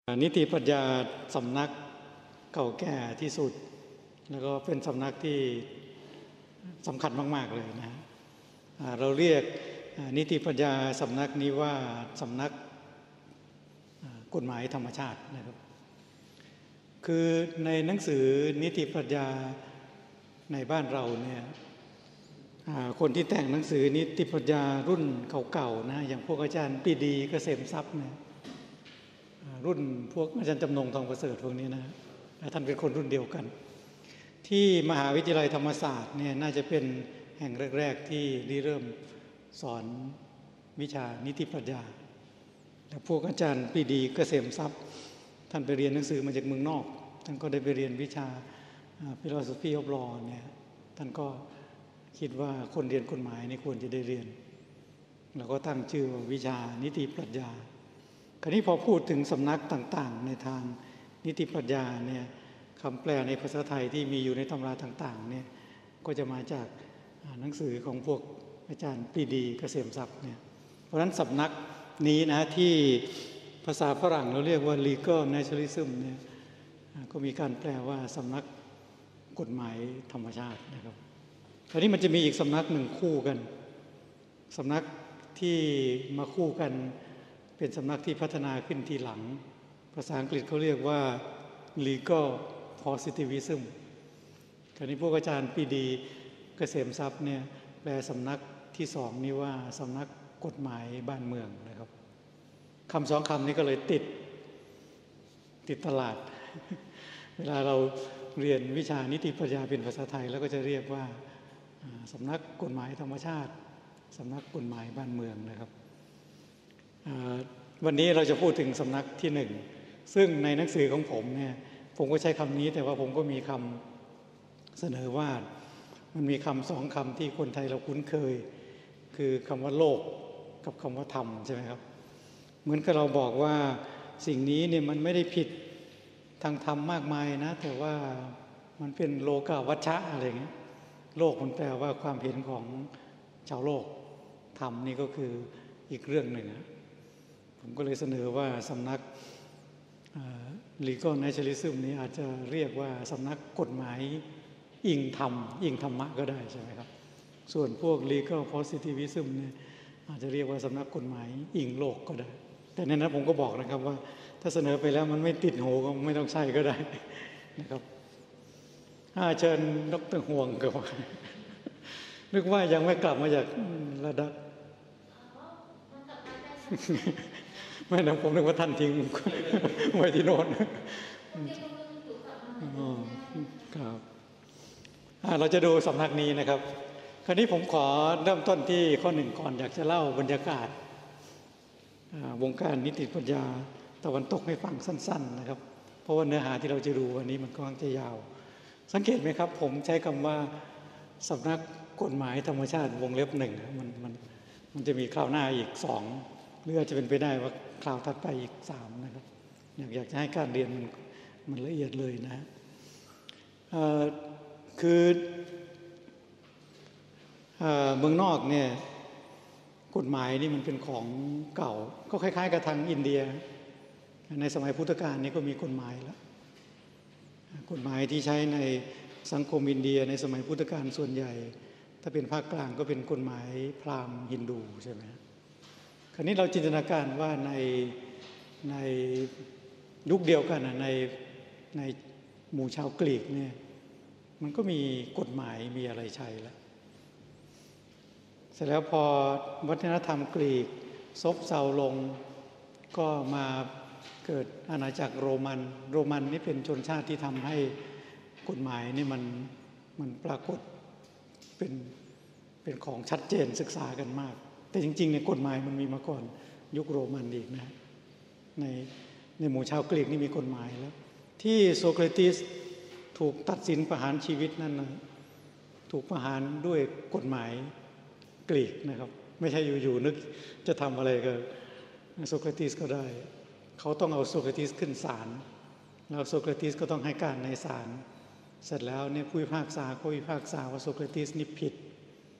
นิติปรัชญาสำนักเก่าแก่ที่สุดแล้วก็เป็นสำนักที่สำคัญมากๆเลยนะเราเรียกนิติปรัชญาสำนักนี้ว่าสำนักกฎหมายธรรมชาตินะครับคือในหนังสือนิติปรัชญาในบ้านเราเนี่ยคนที่แต่งหนังสือนิติปรัชญารุ่นเก่าๆนะอย่างพวกอาจารย์ปรีดีเกษมทรัพย์เนี่ยรุ่นพวกอาจารย์จำนงทองประเสริฐพวกนี้นะท่านเป็นคนรุ่นเดียวกันที่มหาวิทยาลัยธรรมศาสตร์เนี่ยน่าจะเป็นแห่งแรกๆที่เริ่มสอนวิชานิติปรัชญาแต่พวกอาจารย์ปรีดีเกษมทรัพย์ท่านไปเรียนหนังสือมาจากเมืองนอกท่านก็ได้ไปเรียนวิชาphilosophy of law เนี่ยท่านก็คิดว่าคนเรียนกฎหมายนี่ควรจะได้เรียนแล้วก็ตั้งชื่อว่าวิชานิติปรัชญาคราวนี้พอพูดถึงสำนักต่างๆในทางนิติปรัชญาเนี่ยคำแปลในภาษาไทยที่มีอยู่ในตำราต่างๆเนี่ยก็จะมาจากหนังสือของพวกอาจารย์ปรีดีเกษมทรัพย์เนี่ยเพราะฉะนั้นสำนักนี้นะที่ภาษาฝรั่งเราเรียกว่า legal naturalism เนี่ยก็มีการแปลว่าสำนักกฎหมายธรรมชาตินะครับคราวนี้มันจะมีอีกสำนักหนึ่งคู่กันสำนักที่มาคู่กันเป็นสำนักที่พัฒนาขึ้นทีหลังภาษาอังกฤษเขาเรียกว่า legal positivism คราวนี้พวกอาจารย์ปรีดีเกษมทรัพย์เนี่ยแปลสำนักที่สองนี้ว่าสำนักกฎหมายบ้านเมืองนะครับคำสองคำนี้ก็เลยติดตลาด เวลาเราเรียนวิชานิติปรัชญาเป็นภาษาไทยแล้วก็จะเรียกว่าสำนักกฎหมายธรรมชาติสำนักกฎหมายบ้านเมืองนะครับวันนี้เราจะพูดถึงสำนักที่หนึ่งซึ่งในหนังสือของผมเนี่ยผมก็ใช้คำนี้แต่ว่าผมก็มีคำเสนอว่ามันมีคำสองคำที่คนไทยเราคุ้นเคยคือคำว่าโลกกับคำว่าธรรมใช่ไหมครับเหมือนกับเราบอกว่าสิ่งนี้เนี่ยมันไม่ได้ผิดทางธรรมมากมายนะแต่ว่ามันเป็นโลกาวัชชะอะไรอย่างเงี้ยโลกมันแปลว่าความเห็นของชาวโลกธรรมนี่ก็คืออีกเรื่องหนึ่งผมก็เลยเสนอว่าสำนักlegal naturalism นี้อาจจะเรียกว่าสำนักกฎหมายอิงธรรมอิงธรรมะก็ได้ใช่ไหมครับส่วนพวก legal positivism เนี่ยอาจจะเรียกว่าสำนักกฎหมายอิงโลกก็ได้แต่ในนั้นผมก็บอกนะครับว่าถ้าเสนอไปแล้วมันไม่ติดหูก็ไม่ต้องใช้ก็ได้นะครับเชิญดร.ห่วงกับนึกว่ายังไม่กลับมาจากระดับไม่นะผมนึกว่าท่านทิ้งไว้ที่โน่นครับเราจะดูสำนักนี้นะครับคราวนี้ผมขอเริ่มต้นที่ข้อหนึ่งก่อนอยากจะเล่าบรรยากาศวงการนิติปรัชญาตะวันตกให้ฟังสั้นๆนะครับเพราะว่าเนื้อหาที่เราจะดูวันนี้มันค่อนข้างจะยาวสังเกตไหมครับผมใช้คำว่าสำนักกฎหมายธรรมชาติวงเล็บหนึ่งมันจะมีคราวหน้าอีกสองหรืออาจจะเป็นไปได้ว่าคราวถัดไปอีกสามนะครับอยากจะให้การเรียนมันละเอียดเลยนะคือเมืองนอกเนี่ยกฎหมายนี่มันเป็นของเก่าก็คล้ายๆกับทางอินเดียในสมัยพุทธกาลนี่ก็มีกฎหมายแล้วกฎหมายที่ใช้ในสังคมอินเดียในสมัยพุทธกาลส่วนใหญ่ถ้าเป็นภาคกลางก็เป็นกฎหมายพราหมณ์ฮินดูใช่ไหมคราวนี้เราจินตนาการว่าในยุคเดียวกันในหมู่ชาวกรีกเนี่ยมันก็มีกฎหมายมีอะไรใช้แล้วเสร็จแล้วพอวัฒนธรรมกรีกซบเซาลงก็มาเกิดอาณาจักรโรมันนี่เป็นชนชาติที่ทำให้กฎหมายนี่มันปรากฏเป็นของชัดเจนศึกษากันมากแต่จริงๆเนี่ยกฎหมายมันมีมาก่อนยุคโรมันอีกนะในหมู่ชาวกรีกนี่มีกฎหมายแล้วที่โซเครติสถูกตัดสินประหารชีวิตนั่นนะถูกประหารด้วยกฎหมายกรีกนะครับไม่ใช่อยู่ๆนึกจะทำอะไรกับโซเครติสก็ได้เขาต้องเอาโซเครติสขึ้นศาลแล้วโซเครติสก็ต้องให้การในศาลเสร็จแล้วเนี่ยผู้พิพากษาเขาพิพากษาว่าโซเครติสนี่ผิด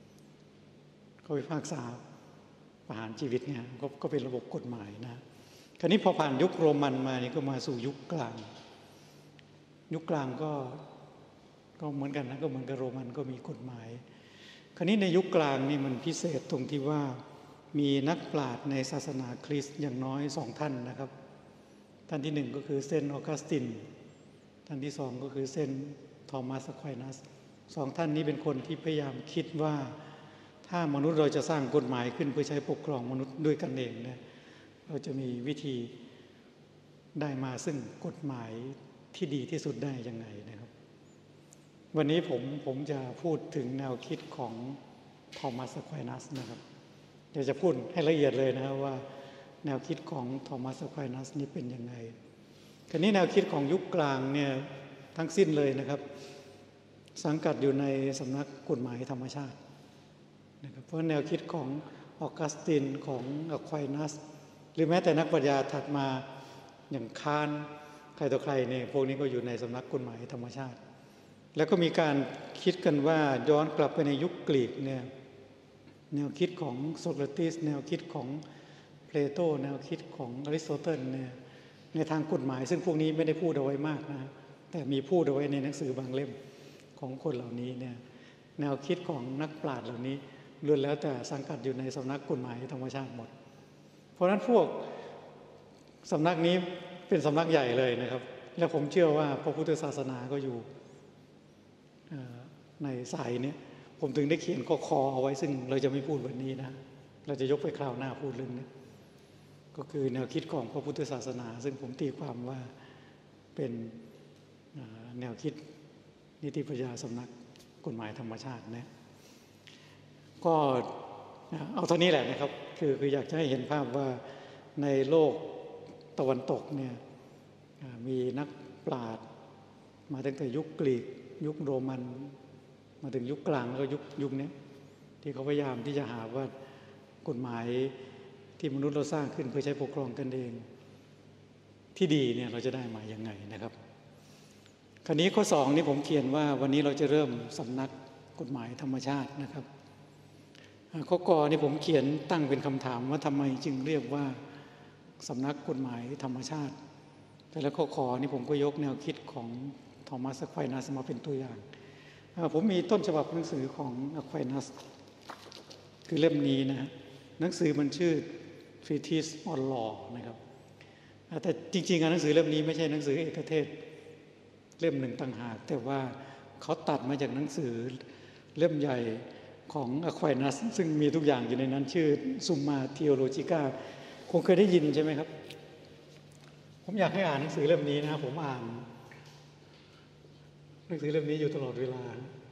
เขาพิพากษาประหารชีวิตเนี่ยก็เป็นระบบกฎหมายนะคราวนี้พอผ่านยุคโรมันมานี่ก็มาสู่ยุคกลางยุคกลางก็เหมือนกันนะก็เหมือนกับโรมันก็มีกฎหมายคราวนี้ในยุคกลางนี่มันพิเศษตรงที่ว่ามีนักปราชญ์ในศาสนาคริสต์อย่างน้อย2ท่านนะครับท่านที่1ก็คือเซนต์ออกัสตินท่านที่2ก็คือเซนต์ทอมัสอะควายนัส2ท่านนี้เป็นคนที่พยายามคิดว่าถ้ามนุษย์เราจะสร้างกฎหมายขึ้นเพื่อใช้ปกครองมนุษย์ด้วยกันเองเนี่ยเราจะมีวิธีได้มาซึ่งกฎหมายที่ดีที่สุดได้ยังไงนะครับวันนี้ผมจะพูดถึงแนวคิดของทอมัสอะควายนัสนะครับเดี๋ยวจะพูดให้ละเอียดเลยนะครับว่าแนวคิดของทอมัสอะควายนัสนี่เป็นยังไงคราวนี้แนวคิดของยุคกลางเนี่ยทั้งสิ้นเลยนะครับสังกัดอยู่ในสำนักกฎหมายธรรมชาตินะครับเพราะแนวคิดของออกัสตินของอะควายนัสหรือแม้แต่นักปรัชญาถัดมาอย่างคานต์ใครต่อใครเนี่ยพวกนี้ก็อยู่ในสำนักกฎหมายธรรมชาติแล้วก็มีการคิดกันว่าย้อนกลับไปในยุคกรีกเนี่ยแนวคิดของโซเคราติสแนวคิดของเพลโตแนวคิดของอริสโตเติลเนี่ยในทางกฎหมายซึ่งพวกนี้ไม่ได้พูดเอาไว้มากนะแต่มีพูดเอาไว้ในหนังสือบางเล่มของคนเหล่านี้เนี่ยแนวคิดของนักปราชญ์เหล่านี้ล้วนแล้วแต่สังกัดอยู่ในสำนักกฎหมายธรรมชาติหมดเพราะฉะนั้นพวกสำนักนี้เป็นสำนักใหญ่เลยนะครับและผมเชื่อว่าพระพุทธศาสนาก็อยู่ในสายนี้ผมถึงได้เขียนข้อคอเอาไว้ซึ่งเราจะไม่พูดวันนี้นะเราจะยกไปคราวหน้าพูดเรื่องนี้ก็คือแนวคิดของพระพุทธศาสนาซึ่งผมตีความว่าเป็นแนวคิดนิติปรัชญาสำนักกฎหมายธรรมชาตินะก็เอาเท่านี้แหละนะครับคืออยากจะให้เห็นภาพว่าในโลกตะวันตกเนี่ยมีนักปราชญ์มาตั้งแต่ยุคกรีกยุคโรมันมาถึงยุคกลางแล้วก็ยุคนี้ที่เขาพยายามที่จะหาว่ากฎหมายที่มนุษย์เราสร้างขึ้นเพื่อใช้ปกครองกันเองที่ดีเนี่ยเราจะได้มาอย่างไงนะครับคราวนี้ข้อ2นี่ผมเขียนว่าวันนี้เราจะเริ่มสำนักกฎหมายธรรมชาตินะครับข้อกนี่ผมเขียนตั้งเป็นคำถามว่าทำไมจึงเรียกว่าสำนักกฎหมายธรรมชาติแต่แล้วข้อขอนี่ผมก็ยกแนวคิดของทอมัสอะควายนัสมาเป็นตัวอย่างผมมีต้นฉบับหนังสือของอะควายนัสคือเล่มนี้นะหนังสือมันชื่อ Treatise on Law นะครับแต่จริงๆหนังสือเล่มนี้ไม่ใช่หนังสือเอกเทศเล่มหนึ่งต่างหากแต่ว่าเขาตัดมาจากหนังสือเล่มใหญ่ของอะควายนัสซึ่งมีทุกอย่างอยู่ในนั้นชื่อ Summa Theologica คงเคยได้ยินใช่ไหมครับผมอยากให้อ่านหนังสือเล่มนี้นะครับผมอ่านหนังสือเล่มนี้อยู่ตลอดเวลา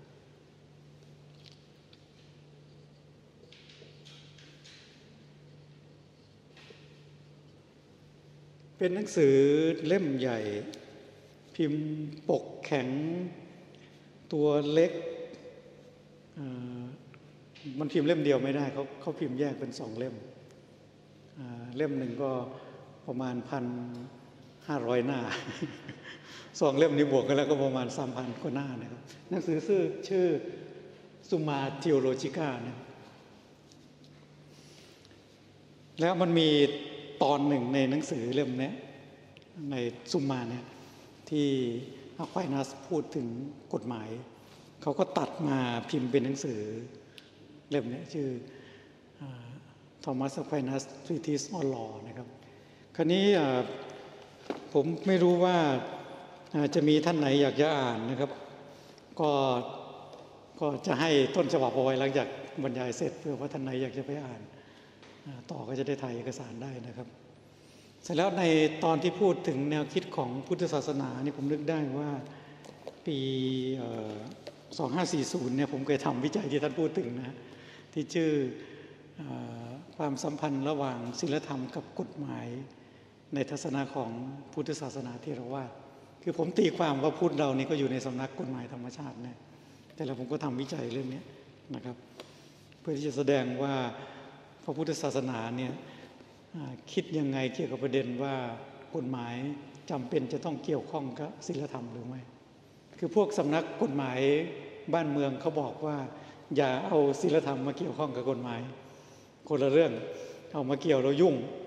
เป็นหนังสือเล่มใหญ่พิมพ์ปกแข็งตัวเล็กมันพิมพ์เล่มเดียวไม่ได้เขาพิมพ์แยกเป็น2เล่มเล่มหนึ่งก็ประมาณ1,500 หน้า2เล่มนี้บวกกันแล้วก็ประมาณ 3,000 กว่าหน้านะครับหนังสือชื่อ Summa Theologica นะแล้วมันมีตอนหนึ่งในหนังสือเล่มนี้ในซุมมาเนี่ยที่อะควายนัสพูดถึงกฎหมายเขาก็ตัดมาพิมพ์เป็นหนังสือเล่มนี้ชื่อThomas Aquinas Treatise on Law นะครับคราวนี้ผมไม่รู้ว่าจะมีท่านไหนอยากจะอ่านนะครับก็จะให้ต้นฉบับเอาไว้หลังจากบรรยายเสร็จเพื่อว่าท่านไหนอยากจะไปอ่านต่อก็จะได้ถ่ายเอกสารได้นะครับเสร็จแล้วในตอนที่พูดถึงแนวคิดของพุทธศาสนานี่ผมนึกได้ว่าปี2540เนี่ยผมเคยทำวิจัยที่ท่านพูดถึงนะที่ชื่อความสัมพันธ์ระหว่างศีลธรรมกับกฎหมายในทัศนะของพุทธศาสนาเถรวาทคือผมตีความว่าพุทธเรานี่ก็อยู่ในสำนักกฎหมายธรรมชาติเนี่ยแต่แล้วผมก็ทำวิจัยเรื่องนี้นะครับเพื่อที่จะแสดงว่าพระพุทธศาสนาเนี่ยคิดยังไงเกี่ยวกับประเด็นว่ากฎหมายจำเป็นจะต้องเกี่ยวข้องกับศีลธรรมหรือไม่คือพวกสำนักกฎหมายบ้านเมืองเขาบอกว่าอย่าเอาศีลธรรมมาเกี่ยวข้องกับกฎหมายคนละเรื่องเอามาเกี่ยวเรายุ่ง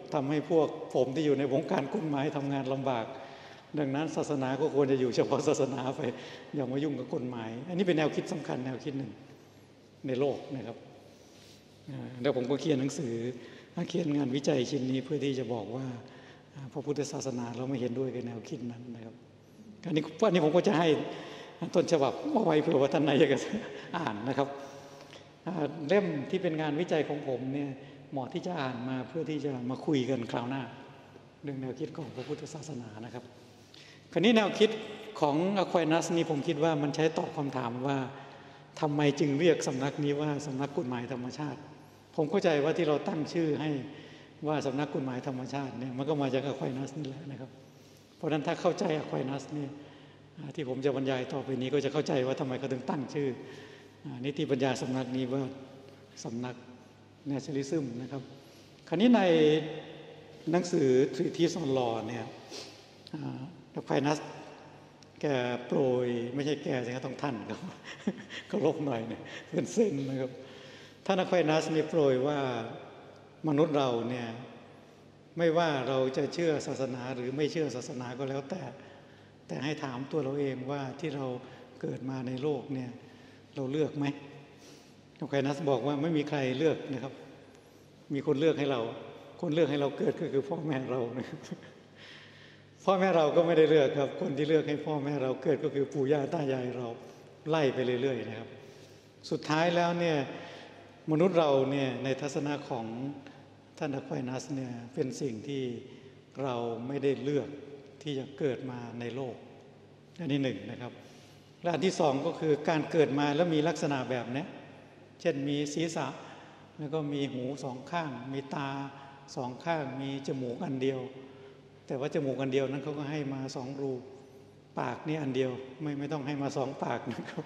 ทำให้พวกผมที่อยู่ในวงการกฎหมายทำงานลำบากดังนั้นศาสนาก็ควรจะอยู่เฉพาะศาสนาไปอย่ามายุ่งกับกฎหมายอันนี้เป็นแนวคิดสำคัญแนวคิดหนึ่งในโลกนะครับแล้วผมก็เขียนหนังสือเขียนงานวิจัยชิ้นนี้เพื่อที่จะบอกว่าพระพุทธศาสนาเราไม่เห็นด้วยกับแนวคิดนั้นนะครับอันนี้ผมก็จะให้ต้นฉบับเอาไว้เผื่อว่าท่านนายจะอ่านนะครับเล่มที่เป็นงานวิจัยของผมเนี่ยเหมาะที่จะอ่านมาเพื่อที่จะมาคุยกันคราวหน้าเรื่องแนวคิดของพระพุทธศาสนานะครับคราวนี้แนวคิดของอควายนัสนี่ผมคิดว่ามันใช้ตอบคำถามว่าทำไมจึงเรียกสำนักนี้ว่าสำนักกฎหมายธรรมชาติผมเข้าใจว่าที่เราตั้งชื่อให้ว่าสำนักกฎหมายธรรมชาติเนี่ยมันก็มาจากอควายนัสนี่แหละนะครับเพราะฉะนั้นถ้าเข้าใจอควายนัสเนี่ยที่ผมจะบรรยายต่อไปนี้ก็จะเข้าใจว่าทำไมเขาถึงตั้งชื่อนิติปัญญาสำนักนี้ว่าสำนักNaturalismนะครับคราวนี้ในหนังสือ Treatise on Law เนี่ยอควายนัสแกโปรยไม่ใช่แกสิครับต้องท่านครับเคารพหน่อยเนี่ยเป็นเส้นนะครับท่านอควายนัสนี่โปรยว่ามนุษย์เราเนี่ยไม่ว่าเราจะเชื่อศาสนาหรือไม่เชื่อศาสนาก็แล้วแต่ให้ถามตัวเราเองว่าที่เราเกิดมาในโลกเนี่ยเราเลือกไหมอควายนัสบอกว่าไม่มีใครเลือกนะครับมีคนเลือกให้เราคนเลือกให้เราเกิดก็คือพ่อแม่เรานะครับพ่อแม่เราก็ไม่ได้เลือกครับคนที่เลือกให้พ่อแม่เราเกิดก็คือปู่ย่าตายายเราไล่ไปเรื่อยๆนะครับสุดท้ายแล้วเนี่ยมนุษย์เราเนี่ยในทัศนะของท่านอควายนัสเนี่ยเป็นสิ่งที่เราไม่ได้เลือกที่จะเกิดมาในโลกอันนี้หนึ่งนะครับและอันที่สองก็คือการเกิดมาแล้วมีลักษณะแบบนี้เช่นมีศีรษะแล้วก็มีหูสองข้างมีตาสองข้างมีจมูกอันเดียวแต่ว่าจมูกอันเดียวนั้นเขาก็ให้มาสองรูปากนี่อันเดียวไม่ต้องให้มาสองปากนะครับ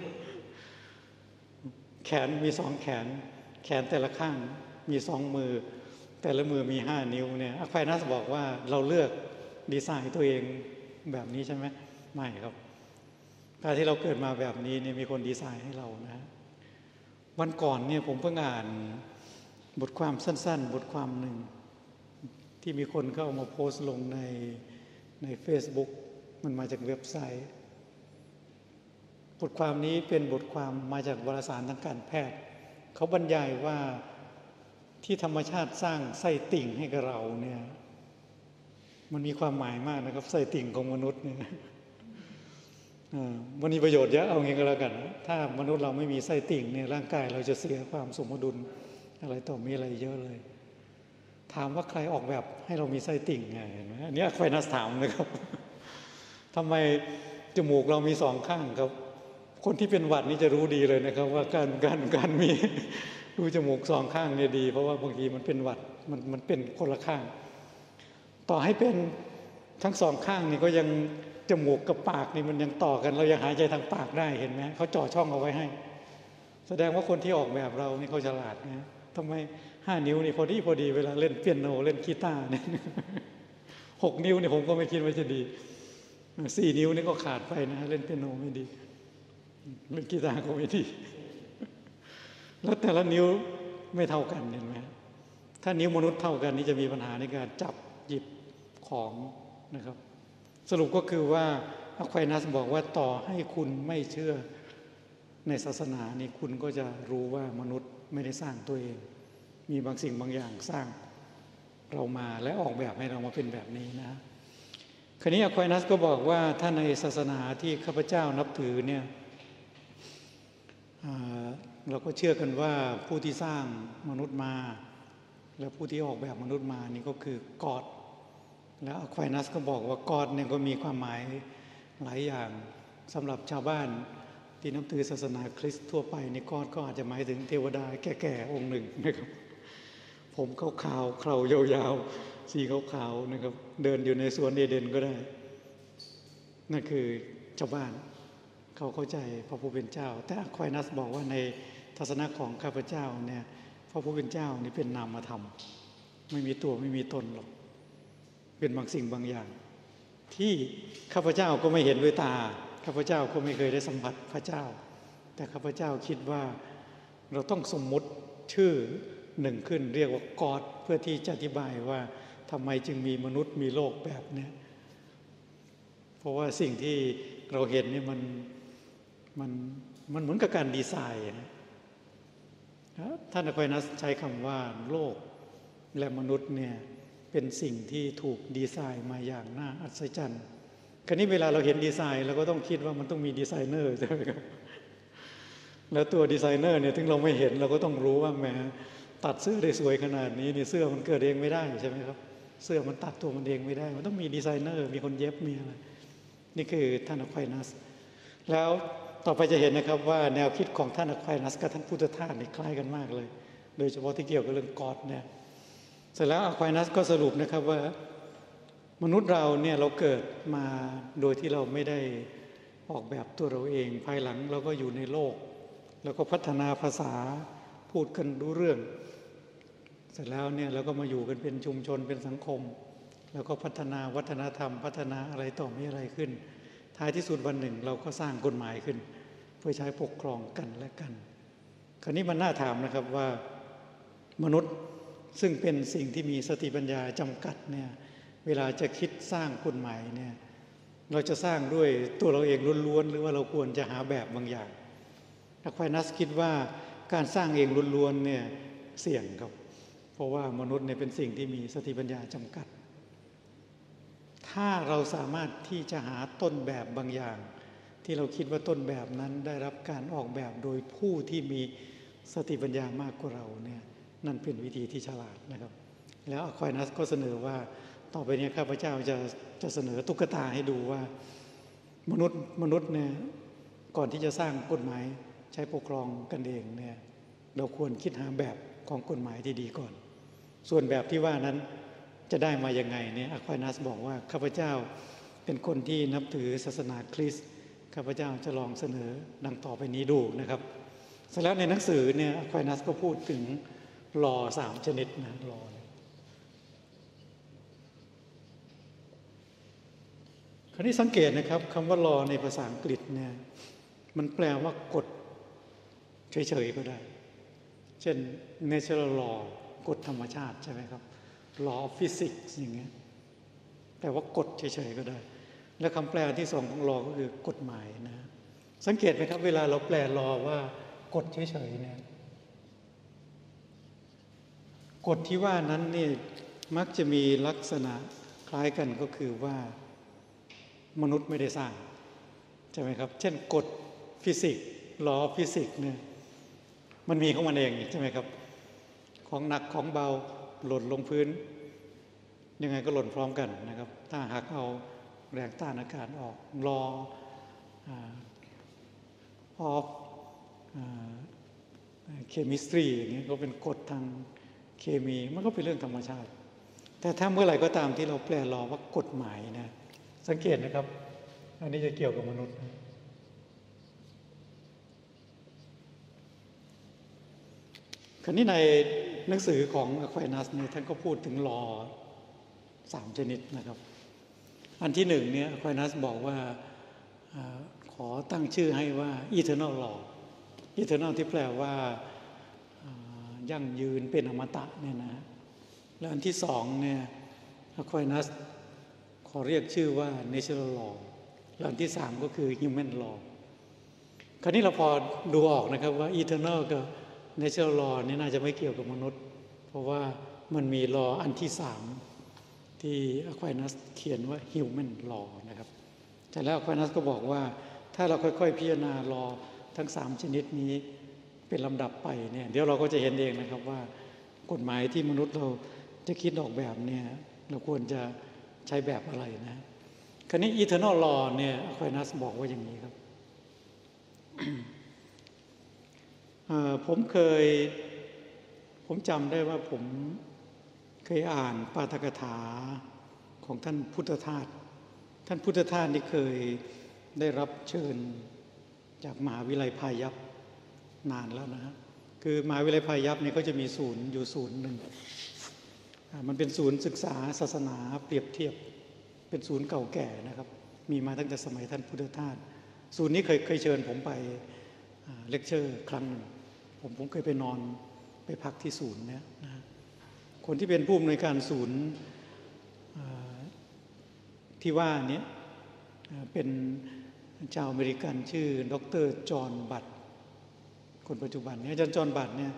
แขนมีสองแขนแต่ละข้างมีสองมือแต่ละมือมี5 นิ้วเนี่ยอควายนัสบอกว่าเราเลือกดีไซน์ตัวเองแบบนี้ใช่ไหมไม่ครับการที่เราเกิดมาแบบนี้เนี่ยมีคนดีไซน์ให้เรานะวันก่อนเนี่ยผมเพิ่งอ่านบทความสั้นๆบทความหนึ่งที่มีคนเข้ามาโพสต์ลงใน Facebook มันมาจากเว็บไซต์บทความนี้เป็นบทความมาจากวารสารทางการแพทย์เขาบรรยายว่าที่ธรรมชาติสร้างไส้ติ่งให้กับเราเนี่ยมันมีความหมายมากนะครับไส้ติ่งของมนุษย์เนี่ยมันมีประโยชน์เยอะเอางี้ก็แล้วกันถ้ามนุษย์เราไม่มีไส้ติ่งเนี่ยร่างกายเราจะเสียความสมดุลอะไรต่อมีอะไรเยอะเลยถามว่าใครออกแบบให้เรามีไส้ติ่งไงเห็นไหมอันนี้อควายนัสถามนะครับทำไมจมูกเรามีสองข้างครับคนที่เป็นหวัดนี่จะรู้ดีเลยนะครับว่าการมีดูจมูกสองข้างเนี่ยดีเพราะว่าบางทีมันเป็นหวัดมันเป็นคนละข้างต่อให้เป็นทั้งสองข้างนี่ก็ยังจมูกกับปากนี่มันยังต่อกันเรายังหายใจทางปากได้เห็นไหมเขาเจาะช่องเอาไว้ให้แสดงว่าคนที่ออกแบบเรานี่เขาฉลาดนะทำไม5 นิ้วนี่พอดีเวลาเล่นเปียโนเล่นกีตาร์เนี่ย6 นิ้วนี่ผมก็ไม่คิดว่าจะดี4 นิ้วนี่ก็ขาดไปนะเล่นเปียโนไม่ดีเล่นกีตาร์ก็ไม่ดีแล้วแต่ละนิ้วไม่เท่ากันเห็นไหมถ้านิ้วมนุษย์เท่ากันนี่จะมีปัญหาในการจับหยิบของนะครับสรุปก็คือว่าอควายนัสบอกว่าต่อให้คุณไม่เชื่อในศาสนานี่คุณก็จะรู้ว่ามนุษย์ไม่ได้สร้างตัวเองมีบางสิ่งบางอย่างสร้างเรามาและออกแบบให้เรามาเป็นแบบนี้นะคราวนี้อควายนัสก็บอกว่าถ้าในศาสนาที่ข้าพเจ้านับถือเนี่ยเราก็เชื่อกันว่าผู้ที่สร้างมนุษย์มาและผู้ที่ออกแบบมนุษย์มานี่ก็คือกอดแล้วอควายนัสก็บอกว่ากอดเนี่ยก็มีความหมายหลายอย่างสำหรับชาวบ้านที่นับถือศาสนาคริสต์ทั่วไปนี่กอดก็อาจจะหมายถึงเทวดาแก่ๆองค์หนึ่งนะครับผมขาวๆเครายาวๆสีขาวๆนะครับเดินอยู่ในสวนเอเดนก็ได้นั่นคือชาวบ้านเขาเข้าใจพระผู้เป็นเจ้าแต่อควายนัสบอกว่าในทัศนะของข้าพเจ้าเนี่ยพระผู้เป็นเจ้านี่เป็นนามธรรมไม่มีตัวไม่มีตนหรอกเป็นบางสิ่งบางอย่างที่ข้าพเจ้าก็ไม่เห็นด้วยตาข้าพเจ้าก็ไม่เคยได้สัมผัสพระเจ้าแต่ข้าพเจ้าคิดว่าเราต้องสมมุติชื่อหนึ่งขึ้นเรียกว่ากอดเพื่อที่จะอธิบายว่าทำไมจึงมีมนุษย์มีโลกแบบนี้เพราะว่าสิ่งที่เราเห็นนี่มันเหมือนกับการดีไซน์นะท่านอควานัสใช้คำว่าโลกและมนุษย์เนี่ยเป็นสิ่งที่ถูกดีไซน์มาอย่างน่าอัศจรรย์คราวนี้เวลาเราเห็นดีไซน์เราก็ต้องคิดว่ามันต้องมีดีไซเนอร์ใช่ไหมครับแล้วตัวดีไซเนอร์เนี่ยถึงเราไม่เห็นเราก็ต้องรู้ว่าแหมตัดเสื้อได้สวยขนาดนี้นี่เสื้อมันเกิดเองไม่ได้ใช่ไหมครับเสื้อมันตัดตัวมันเองไม่ได้มันต้องมีดีไซเนอร์มีคนเย็บมีอะไรนี่คือท่านอควานัสแล้วต่อไปจะเห็นนะครับว่าแนวคิดของท่านอควานัสกับท่านพุทธทาสนี่คล้ายกันมากเลยโดยเฉพาะที่เกี่ยวกับเรื่องกอดเนี่ยเสร็จแล้วอควานัสก็สรุปนะครับว่ามนุษย์เราเนี่ยเราเกิดมาโดยที่เราไม่ได้ออกแบบตัวเราเองภายหลังเราก็อยู่ในโลกแล้วก็พัฒนาภาษาพูดกันรู้เรื่องเสร็จแล้วเนี่ยเราก็มาอยู่กันเป็นชุมชนเป็นสังคมแล้วก็พัฒนาวัฒนธรรมพัฒนาอะไรต่อมีอะไรขึ้นท้ายที่สุดวันหนึ่งเราก็สร้างกฎหมายขึ้นเพื่อใช้ปกครองกันและกันคราวนี้มันน่าถามนะครับว่ามนุษย์ซึ่งเป็นสิ่งที่มีสติปัญญาจำกัดเนี่ยเวลาจะคิดสร้างกฎหมายเนี่ยเราจะสร้างด้วยตัวเราเองล้วนๆหรือว่าเราควรจะหาแบบบางอย่างอควานัสคิดว่าการสร้างเองล้วนๆเนี่ยเสี่ยงครับเพราะว่ามนุษย์เนี่ยเป็นสิ่งที่มีสติปัญญาจำกัดถ้าเราสามารถที่จะหาต้นแบบบางอย่างที่เราคิดว่าต้นแบบนั้นได้รับการออกแบบโดยผู้ที่มีสติปัญญามากกว่าเราเนี่ยนั่นเป็นวิธีที่ฉลาดนะครับแล้วอควานัสก็เสนอว่าต่อไปนี้ข้าพเจ้าจะเสนอตุ๊กตาให้ดูว่ามนุษย์เนี่ยก่อนที่จะสร้างกฎหมายใช้ปกครองกันเองเนี่ยเราควรคิดหาแบบของกฎหมายที่ดีก่อนส่วนแบบที่ว่านั้นจะได้มายังไงเนี่ยอควานัสบอกว่าข้าพเจ้าเป็นคนที่นับถือศาสนาคริสต์ข้าพเจ้าจะลองเสนอดังต่อไปนี้ดูนะครับเสร็จแล้วในหนังสือเนี่ยอควานัสก็พูดถึงลอ3ชนิดนะลอคราวนี้สังเกตนะครับคำว่า law ในภาษาอังกฤษเนี่ยมันแปลว่ากฎเฉยๆก็ได้เช่น natural law กฎธรรมชาติใช่ไหมครับ law of physics อย่างเงี้ยแปลว่ากฎเฉยๆก็ได้และคำแปลที่สองของ law ก็คือกฎหมายนะสังเกตไหมครับเวลาเราแปล law ว่ากฎเฉยๆเนี่ยกฎที่ว่านั้นนี่มักจะมีลักษณะคล้ายกันก็คือว่ามนุษย์ไม่ได้สร้างใช่ไหมครับเช่นกฎฟิสิกส์ลอฟิสิกส์เนี่ยมันมีของมันเองใช่ไหมครับของหนักของเบาหล่นลงพื้นยังไงก็หล่นพร้อมกันนะครับถ้าหากเอาแรงต้านอากาศออกลอออฟเคมิสตรีอย่างนี้ก็เป็นกฎทางเคมีมันก็เป็นเรื่องธรรมชาติแต่ถ้าเมื่อไหร่ก็ตามที่เราแปลลอว่ากฎหมายนะสังเกตนะครับอันนี้จะเกี่ยวกับมนุษย์คราวนี้ในหนังสือของอควานัสเนี่ยท่านก็พูดถึงลอ3ชนิดนะครับอันที่หนึ่งเนี่ยอควานัสบอกว่าขอตั้งชื่อให้ว่า eternal law eternal ที่แปลว่ายั่งยืนเป็นอมตะเนี่ยนะแล้วอันที่สองเนี่ยอควานัสขอเรียกชื่อว่า natural law แล้วอันที่สามก็คือ human law คราวนี้เราพอดูออกนะครับว่า eternal กับ natural law นี่น่าจะไม่เกี่ยวกับมนุษย์เพราะว่ามันมี law อันที่สามที่อควานัสเขียนว่า human law นะครับแต่แล้วอควานัสก็บอกว่าถ้าเราค่อยๆพิจารณา law ทั้ง3ชนิดนี้เป็นลำดับไปเนี่ยเดี๋ยวเราก็จะเห็นเองนะครับว่ากฎหมายที่มนุษย์เราจะคิดออกแบบเนี่ยเราควรจะใช้แบบอะไรนะคราวนี้ eternal law เนี่ยอควานัสบอกว่าอย่างนี้ครับ ผมจำได้ว่าผมเคยอ่านปาฐกถาของท่านพุทธทาสท่านพุทธทาสนี่เคยได้รับเชิญจากมหาวิทยาลัยพายัพนานแล้วนะฮะคือมหาวิทยาลัยพายัพเนี่ยเขาจะมีศูนย์อยู่ศูนย์หนึ่งมันเป็นศูนย์ศึกษาศาสนาเปรียบเทียบเป็นศูนย์เก่าแก่นะครับมีมาตั้งแต่สมัยท่านพุทธทาสศูนย์นี้เคยเชิญผมไปเลคเชอร์ครั้งหนึ่งผมเคยไปนอนไปพักที่ศูนย์เนี่ยนะคนที่เป็นผู้อำนวยการศูนย์ที่ว่านี้เป็นชาวอเมริกันชื่อดร.จอห์นบัตต์คนปัจจุบันนี้อาจารย์จอห์นบัตต์เนี่ย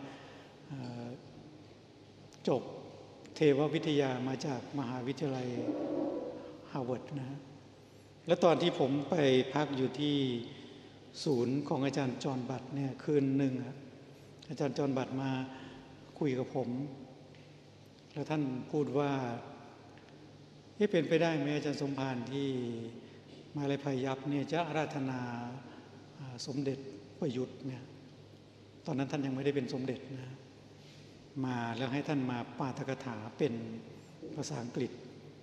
จบเทววิทยามาจากมหาวิทยาลัยฮาร์วาร์ดนะแล้วตอนที่ผมไปพักอยู่ที่ศูนย์ของอาจารย์จอห์นบัตต์เนี่ยคืนหนึ่งอาจารย์จอห์นบัตต์มาคุยกับผมแล้วท่านพูดว่าเป็นไปได้ไหมอาจารย์สมภารที่มหาวิทยาลัยพยัพเนี่ยจะอาราธนาสมเด็จประยุทธ์เนี่ยตอนนั้นท่านยังไม่ได้เป็นสมเด็จนะมาแล้วให้ท่านมาปาฐกถาเป็นภาษาอังกฤษ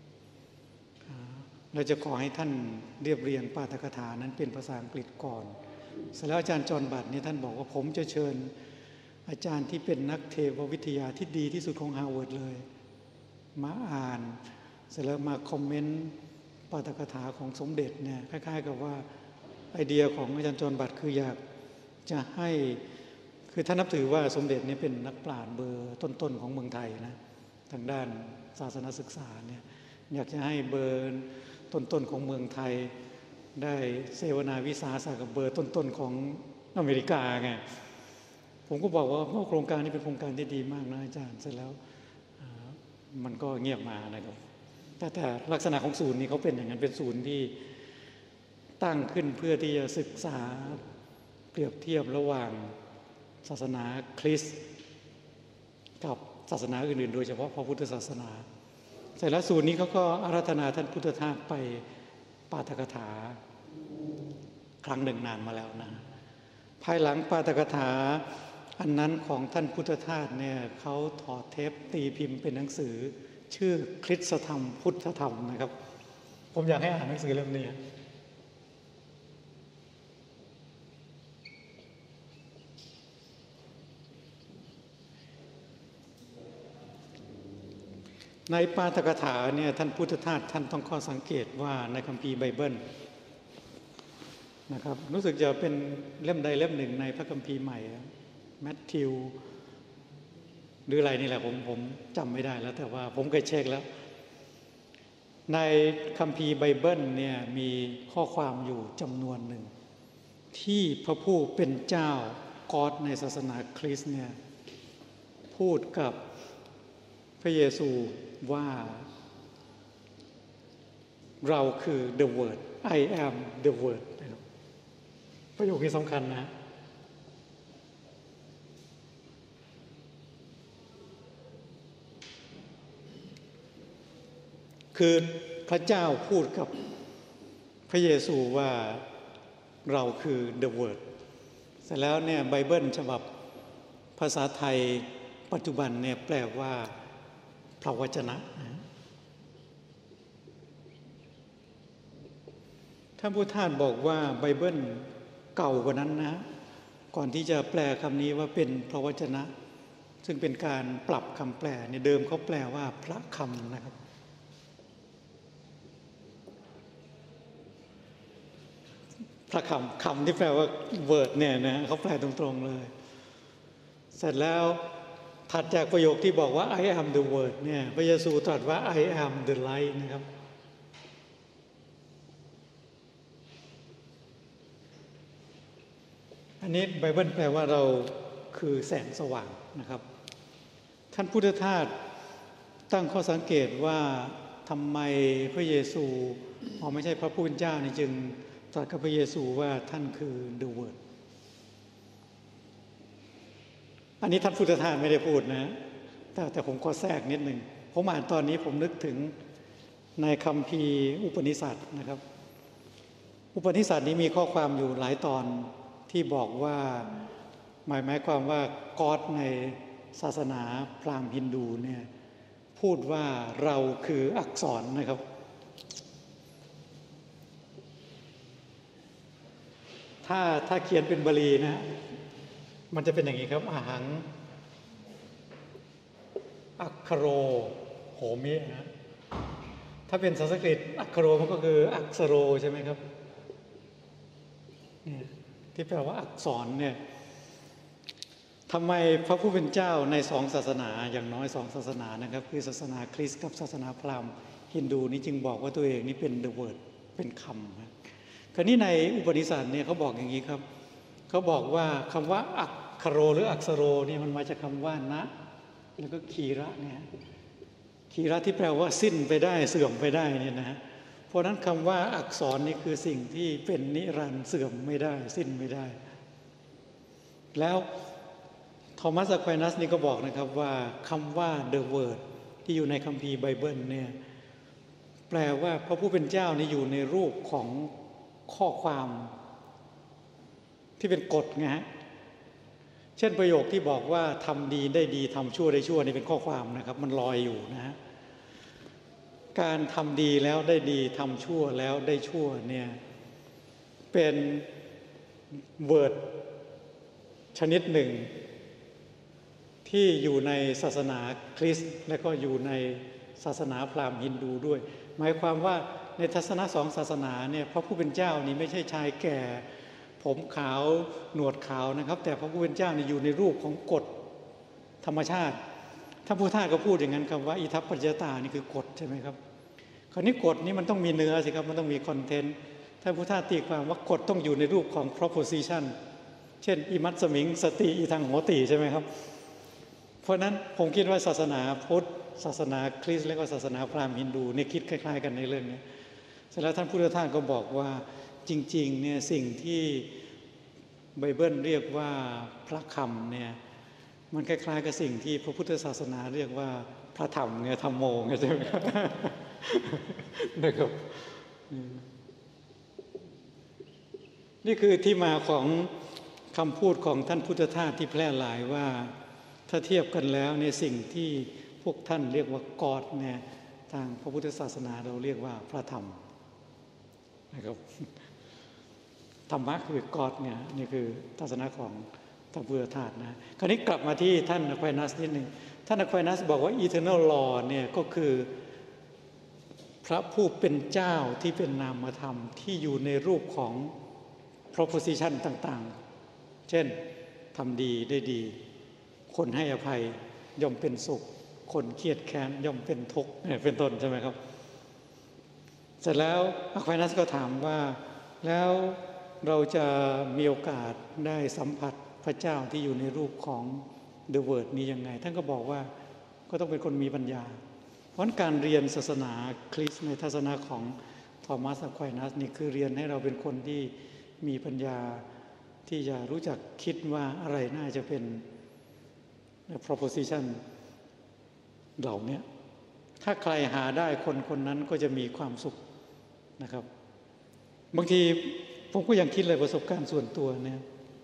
เราจะขอให้ท่านเรียบเรียงปาฐกถานั้นเป็นภาษาอังกฤษก่อนเสร็จแล้วอาจารย์จอห์นบัตต์นี่ท่านบอกว่าผมจะเชิญอาจารย์ที่เป็นนักเทววิทยาที่ดีที่สุดของฮาร์วาร์ดเลยมาอ่านเสร็จแล้วมาคอมเมนต์ปาฐกถาของสมเด็จเนี่ยคล้ายๆกับว่าไอเดียของอาจารย์จอห์นบัตต์คืออยากจะให้คือท่านนับถือว่าสมเด็จนี่เป็นนักปราชญ์เบอร์ต้นๆของเมืองไทยนะทางด้านศาสนศึกษาเนี่ยอยากจะให้เบอร์ต้นๆของเมืองไทยได้เสวนาวิสาสะกับเบอร์ต้นๆของอเมริกาไงผมก็บอกว่าโครงการนี้เป็นโครงการที่ดีมากนะอาจารย์เสร็จแล้วมันก็เงียบมานะครับแต่ลักษณะของศูนย์นี้เขาเป็นอย่างนั้นเป็นศูนย์ที่ตั้งขึ้นเพื่อที่จะศึกษาเปรียบเทียบระหว่างศาสนาคริสต์กับศาสนาอื่นๆโดยเฉพาะพระพุทธศาสนาเสร็จแล้วศูนย์นี้เขาก็อาราธนาท่านพุทธทาสไปปาฐกถาครั้งหนึ่งนานมาแล้วนะภายหลังปาฐกถาอันนั้นของท่านพุทธทาสเนี่ยเขาถอดเทปตีพิมพ์เป็นหนังสือชื่อคริสตธรรมพุทธธรรมนะครับผมอยากให้อ่านหนังสือเล่มนี้ในปาฐกถาเนี่ยท่านพุทธทาสท่านต้องข้อสังเกตว่าในคัมภีร์ไบเบิลนะครับรู้สึกจะเป็นเล่มใดเล่มหนึ่งในพระคัมภีร์ใหม่แมทธิวหรืออะไรนี่แหละผมจำไม่ได้แล้วแต่ว่าผมเคยเช็คแล้วในคัมภีร์ไบเบิลเนี่ยมีข้อความอยู่จำนวนหนึ่งที่พระผู้เป็นเจ้ากอดในศาสนาคริสต์เนี่ยพูดกับพระเยซูว่าเราคือ the word I am the word ประโยคนี้สำคัญนะคือพระเจ้าพูดกับพระเยซูว่าเราคือ the word เสร็จแล้วเนี่ยไบเบิลฉบับภาษาไทยปัจจุบันเนี่ยแปลว่าพระวจนะท่านพุทธทาสบอกว่าไบเบิลเก่ากว่านั้นนะก่อนที่จะแปลคำนี้ว่าเป็นพระวจนะซึ่งเป็นการปรับคำแปลเนี่ยเดิมเขาแปลว่าพระคำนะครับพระคำที่แปลว่า word เนี่ยนะเขาแปลตรงๆเลยเสร็จแล้วถัดจากประโยคที่บอกว่า I am the word เนี่ยพระเยซูตรัสว่า I am the light นะครับอันนี้ไบเบิลแปลว่าเราคือแสงสว่างนะครับท่านพุทธทาสตั้งข้อสังเกตว่าทำไมพระเยซูไม่ใช่พระผู้เป็นเจ้านี่จึงตรัสกับพระเยซูว่าท่านคือ the wordอันนี้ท่านพุทธทาสไม่ได้พูดนะแต่ผมขอแทรกนิดหนึ่งผมอ่านตอนนี้ผมนึกถึงในคัมภีร์อุปนิษัทนะครับอุปนิษัทนี้มีข้อความอยู่หลายตอนที่บอกว่าหมายความว่ากอดในศาสนาพราหมณ์ฮินดูเนี่ยพูดว่าเราคืออักษรนะครับถ้าเขียนเป็นบาลีนะมันจะเป็นอย่างนี้ครับอาหังอักขโรโหมินะถ้าเป็นสันสกฤตอักขโรมันก็คืออักษโรใช่ไหมครับเนี่ยที่แปลว่าอักษรเนี่ยทำไมพระผู้เป็นเจ้าในสองศาสนาอย่างน้อยสองศาสนานะครับคือศาสนาคริสต์กับศาสนาพราหมณ์ฮินดูนี่จึงบอกว่าตัวเองนี่เป็น the word เป็นคำนะคราวนี้ในอุปนิษัทเนี่ยเขาบอกอย่างนี้ครับเขาบอกว่าคำว่าอักขโรหรืออักษโรเนี่ยมันมาจากคำว่านะแล้วก็คีระเนี่ยคีระที่แปลว่าสิ้นไปได้เสื่อมไปได้เนี่ยนะฮะเพราะนั้นคำว่าอักษรนี่คือสิ่งที่เป็นนิรันดร์เสื่อมไม่ได้สิ้นไม่ได้แล้วโทมัส อะควายนัสนี่ก็บอกนะครับว่าคำว่า the word ที่อยู่ในคัมภีร์ไบเบิลเนี่ยแปลว่าพระผู้เป็นเจ้านี่อยู่ในรูปของข้อความที่เป็นกฎไงฮะเช่นประโยคที่บอกว่าทำดีได้ดีทำชั่วได้ชั่วนี่เป็นข้อความนะครับมันลอยอยู่นะฮะการทำดีแล้วได้ดีทำชั่วแล้วได้ชั่วเนี่ยเป็นเวิร์ดชนิดหนึ่งที่อยู่ในศาสนาคริสต์และก็อยู่ในศาสนาพราหมณ์ฮินดูด้วยหมายความว่าในทัศนะสองศาสนาเนี่ยพระผู้เป็นเจ้านี่ไม่ใช่ชายแก่ผมขาวหนวดขาวนะครับแต่พระผู้เป็นเจ้านี่อยู่ในรูปของกฎธรรมชาติท่านพุทธทาสก็พูดอย่างนั้นครับว่าอิทัปปัจจตานี่คือกฎใช่ไหมครับคราวนี้กฎนี้มันต้องมีเนื้อสิครับมันต้องมีคอนเทนต์ท่านพุทธทาสตีความว่ากฎต้องอยู่ในรูปของ proposition เช่นอิมัตสมิงสติอีทางโหติใช่ไหมครับเพราะนั้นผมคิดว่าศาสนาพุทธศาสนาคริสต์และก็ศาสนาพราหมณ์ฮินดูเนี่ยคิดคล้ายๆกันในเรื่องนี้เสร็จแล้วท่านพุทธทาสก็บอกว่าจริงๆเนี่ยสิ่งที่ไบเบิลเรียกว่าพระคำเนี่ยมันคล้ายๆกับสิ่งที่พระพุทธศาสนาเรียกว่าพระธรรมเนี่ยธรรมโมไงใช่ไหมครับนะครับนี่คือที่มาของคำพูดของท่านพุทธทาสที่แพร่หลายว่าถ้าเทียบกันแล้วในสิ่งที่พวกท่านเรียกว่ากอดเนี่ยทางพระพุทธศาสนาเราเรียกว่าพระธรรมนะครับธรรมะคือกอดเนี่ยนี่คือทัศนะของท่านพุทธทาสนะคราวนี้กลับมาที่ท่านอะควายนัสนิดนึงท่านอะควายนัสบอกว่า eternal law เนี่ยก็คือพระผู้เป็นเจ้าที่เป็นนามธรรมที่อยู่ในรูปของ proposition ต่างๆเช่นทำดีได้ดีคนให้อภัยย่อมเป็นสุขคนเครียดแค้นย่อมเป็นทุกข์เป็นต้นใช่ไหมครับเสร็จแล้วอะควายนัสก็ถามว่าแล้วเราจะมีโอกาสได้สัมผัสพระเจ้าที่อยู่ในรูปของ The Word นี้ยังไงท่านก็บอกว่าก็ต้องเป็นคนมีปัญญาเพราะการเรียนศาสนาคริสต์ในทัศนะของโทมัส อะควายนัสนี่คือเรียนให้เราเป็นคนที่มีปัญญาที่จะรู้จักคิดว่าอะไรน่าจะเป็น proposition เหล่านี้ถ้าใครหาได้คนคนนั้นก็จะมีความสุขนะครับบางทีผมก็ยังคิดเลยประสบการณ์ส่วนตัวเนี่ย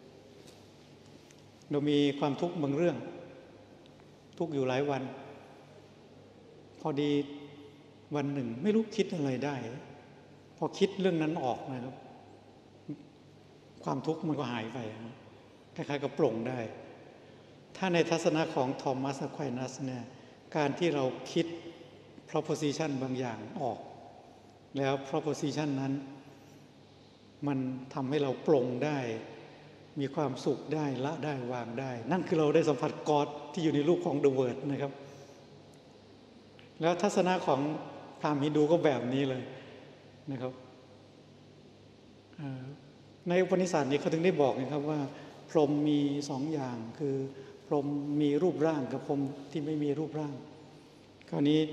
เรามีความทุกข์บางเรื่องทุกข์อยู่หลายวันพอดีวันหนึ่งไม่รู้คิดอะไรได้พอคิดเรื่องนั้นออกนะครับความทุกข์มันก็หายไปคล้ายๆกับปลงได้ถ้าในทัศนะของโทมัส อะควายนัสเนี่ยการที่เราคิด proposition บางอย่างออกแล้ว proposition นั้นมันทำให้เราปลงได้มีความสุขได้ละได้วางได้นั่นคือเราได้สัมผัสกอดที่อยู่ในรูปของ The Word นะครับแล้วทัศนะของพราหมณ์ฮินดูก็แบบนี้เลยนะครับในอุปนิษัทนี้เขาถึงได้บอกนะครับว่าพรหมมีสองอย่างคือพรหมมีรูปร่างกับพรหมที่ไม่มีรูปร่างคราวนี้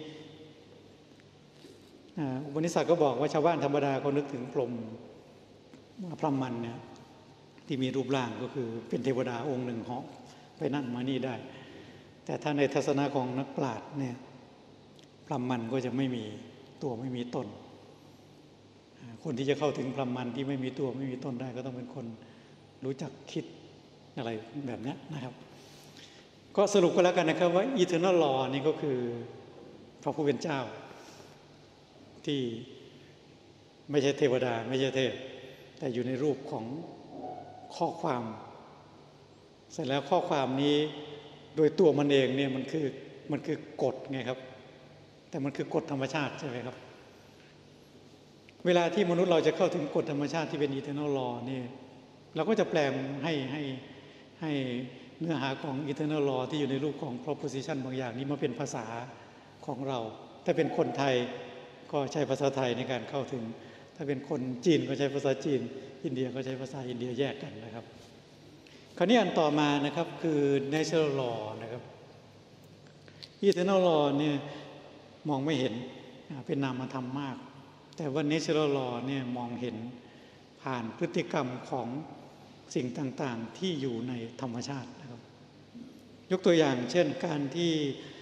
อุปนิษัทก็บอกว่าชาวบ้านธรรมดาก็นึกถึงพรหมพราหมณ์เนี่ยที่มีรูปร่างก็คือเป็นเทวดาองค์หนึ่งเหาะไปนั่นมานี่ได้แต่ถ้าในทัศนะของนักปราชญ์เนี่ยพราหมณ์ก็จะไม่มีตัวไม่มีตนคนที่จะเข้าถึงพราหมณ์ที่ไม่มีตัวไม่มีตนได้ก็ต้องเป็นคนรู้จักคิดอะไรแบบนี้นะครับก็สรุปก็แล้วกันนะครับว่า eternal law นี่ก็คือพระผู้เป็นเจ้าที่ไม่ใช่เทวดาไม่ใช่เทพแต่อยู่ในรูปของข้อความเสร็จแล้วข้อความนี้โดยตัวมันเองเนี่ยมันคือกฎไงครับแต่มันคือกฎธรรมชาติใช่ไหมครับเวลาที่มนุษย์เราจะเข้าถึงกฎธรรมชาติที่เป็น eternal law นี่เราก็จะแปลงให้เนื้อหาของ eternal law ที่อยู่ในรูปของ proposition บางอย่างนี้มาเป็นภาษาของเราถ้าเป็นคนไทยก็ใช้ภาษาไทยในการเข้าถึงถ้าเป็นคนจีนก็ใช้ภาษาจีนอินเดียก็ใช้ภาษาอินเดียแยกกันนะครับคราวนี้อันต่อมานะครับคือ natural law นะครับ eternal law เนี่ยมองไม่เห็นเป็นนามธรรมมากแต่ว่า natural law เนี่ยมองเห็นผ่านพฤติกรรมของสิ่งต่างๆที่อยู่ในธรรมชาตินะครับยกตัวอย่างเช่นการที่